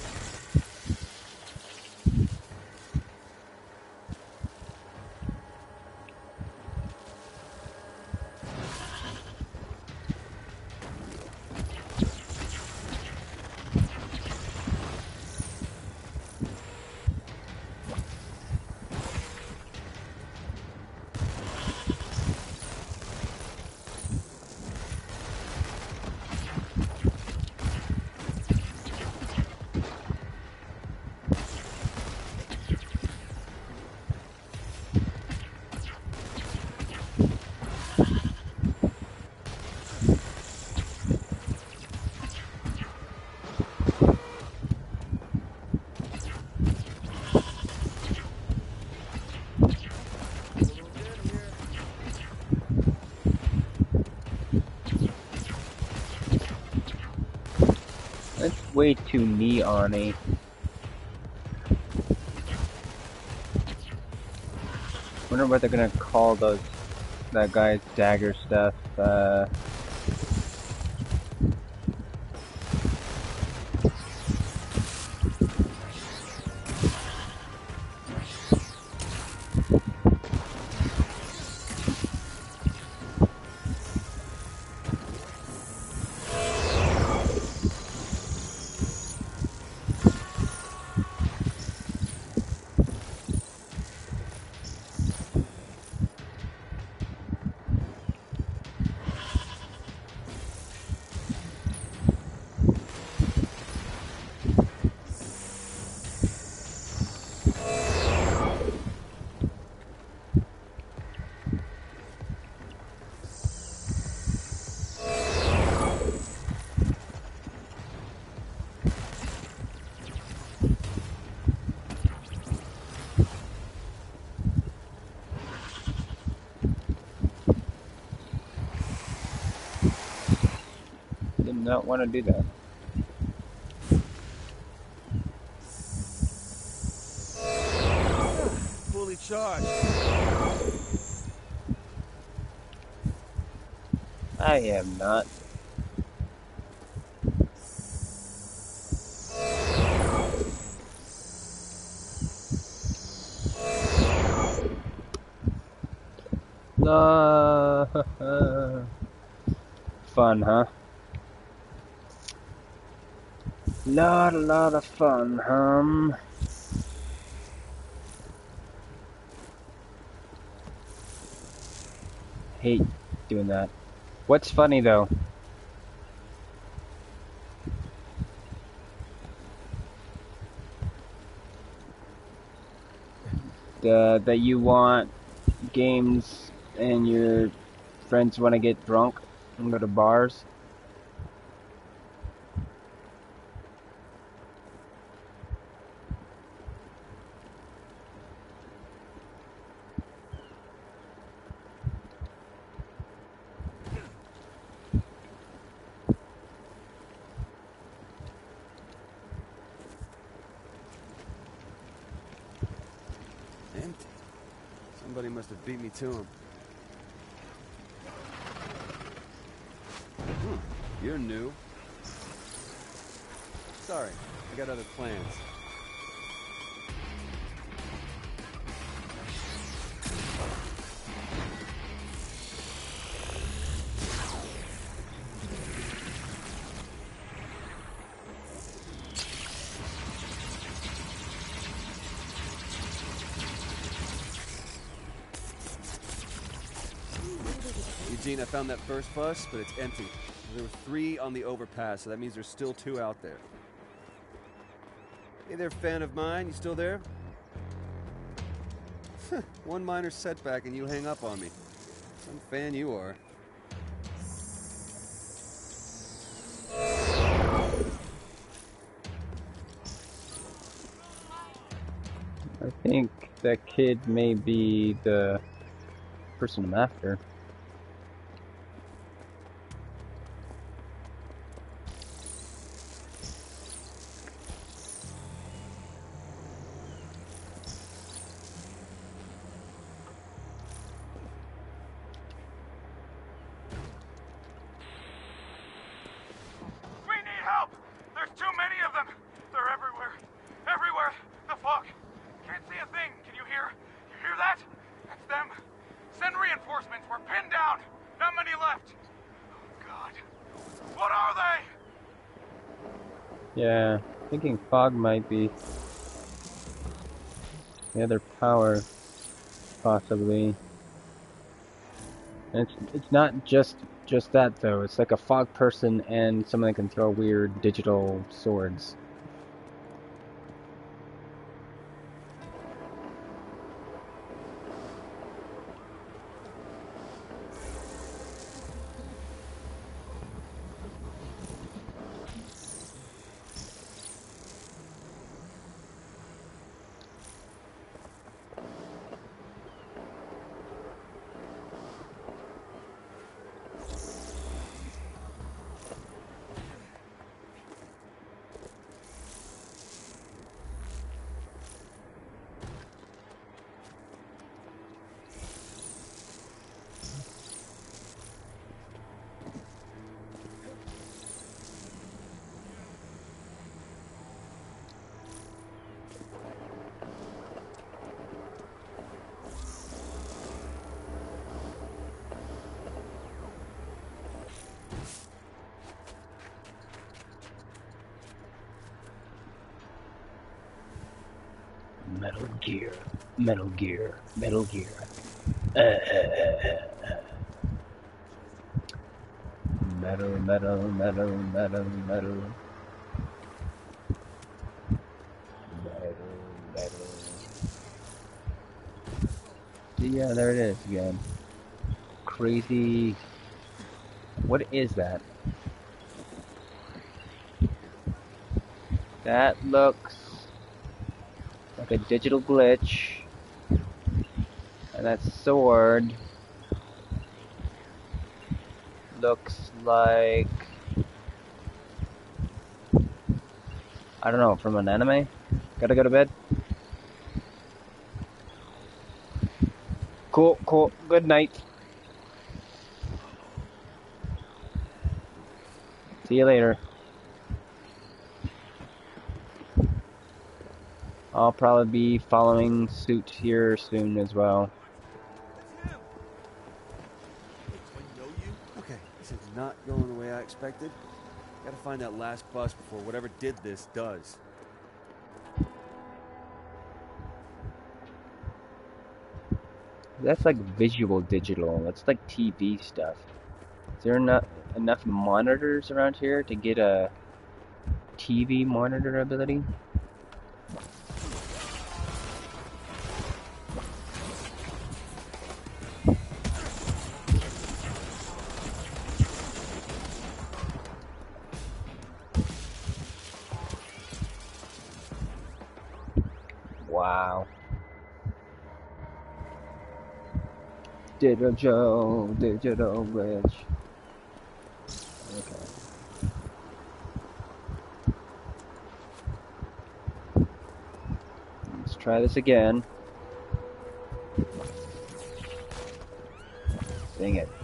That's way too neon-y. Wonder what they're gonna call those, that guy's dagger stuff, uh... not want to do that. Fully charged. I am not. Uh, fun, huh? Lot, a lot of fun, hum. Hate doing that. What's funny though? The, that you want games and your friends want to get drunk and go to bars. Empty. Somebody must have beat me to him. Hmm, you're new. Sorry, I got other plans. Eugene, I found that first bus, but it's empty. There were three on the overpass, so that means there's still two out there. Hey there, fan of mine. You still there? One minor setback and you hang up on me. Some fan you are. I think that kid may be the person I'm after. We need help! There's too many of them! They're everywhere! Everywhere! The fog! Can't see a thing! Can you hear? You hear that? That's them! Send reinforcements! We're pinned down! Not many left! Oh, God. What are they? Yeah, thinking fog might be the other power, possibly. And it's it's not just just that though. It's like a fog person and someone that can throw weird digital swords. Metal Gear, Metal Gear, Metal Gear. Uh, uh, uh, uh. Metal, metal, metal, metal, metal. Metal, metal. Yeah, there it is again. Crazy. What is that? That looks like a digital glitch. And that sword looks like I don't know, from an anime? Gotta go to bed? Cool, cool. Good night. See you later. I'll probably be following suit here soon as well. Okay, this is not going the way I expected. Gotta find that last bus before whatever did this does. That's like visual digital. That's like T V stuff. Is there not enough monitors around here to get a T V monitor ability? Wow. Digital Joe, Digital Rich. Okay. Let's try this again. Dang it.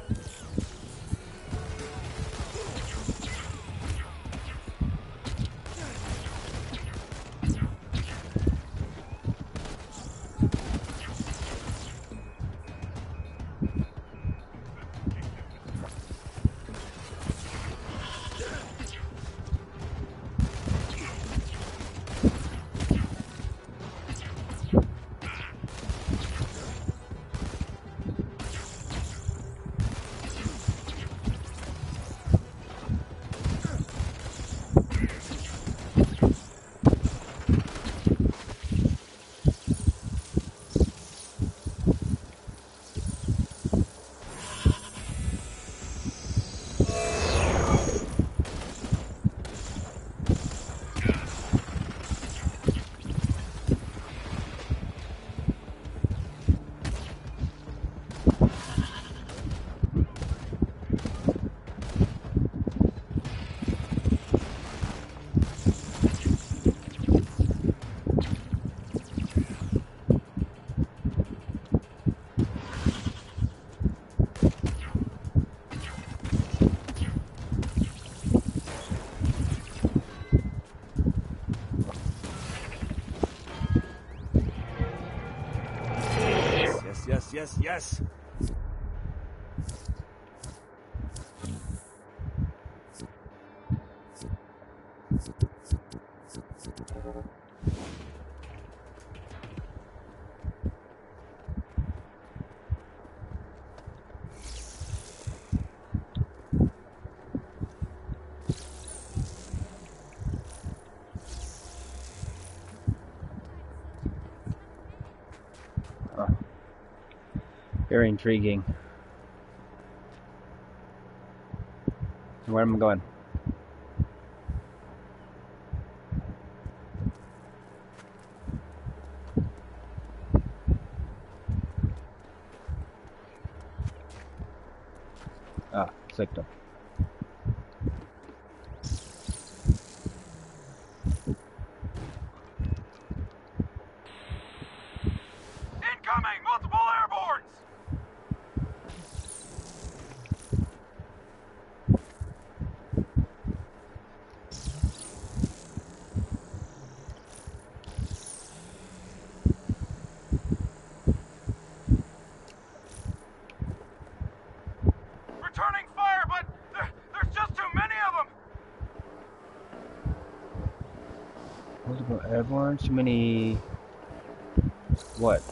Yes, yes. Very intriguing. Where am I going? Ah, sector. Incoming! Multiple airborns! Returning fire, but there, there's just too many of them! Multiple airborne? Too many... What?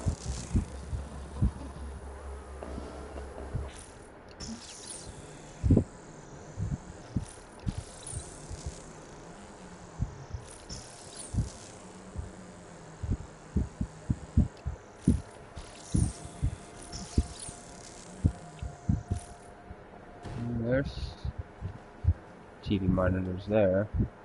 There's T V monitors there.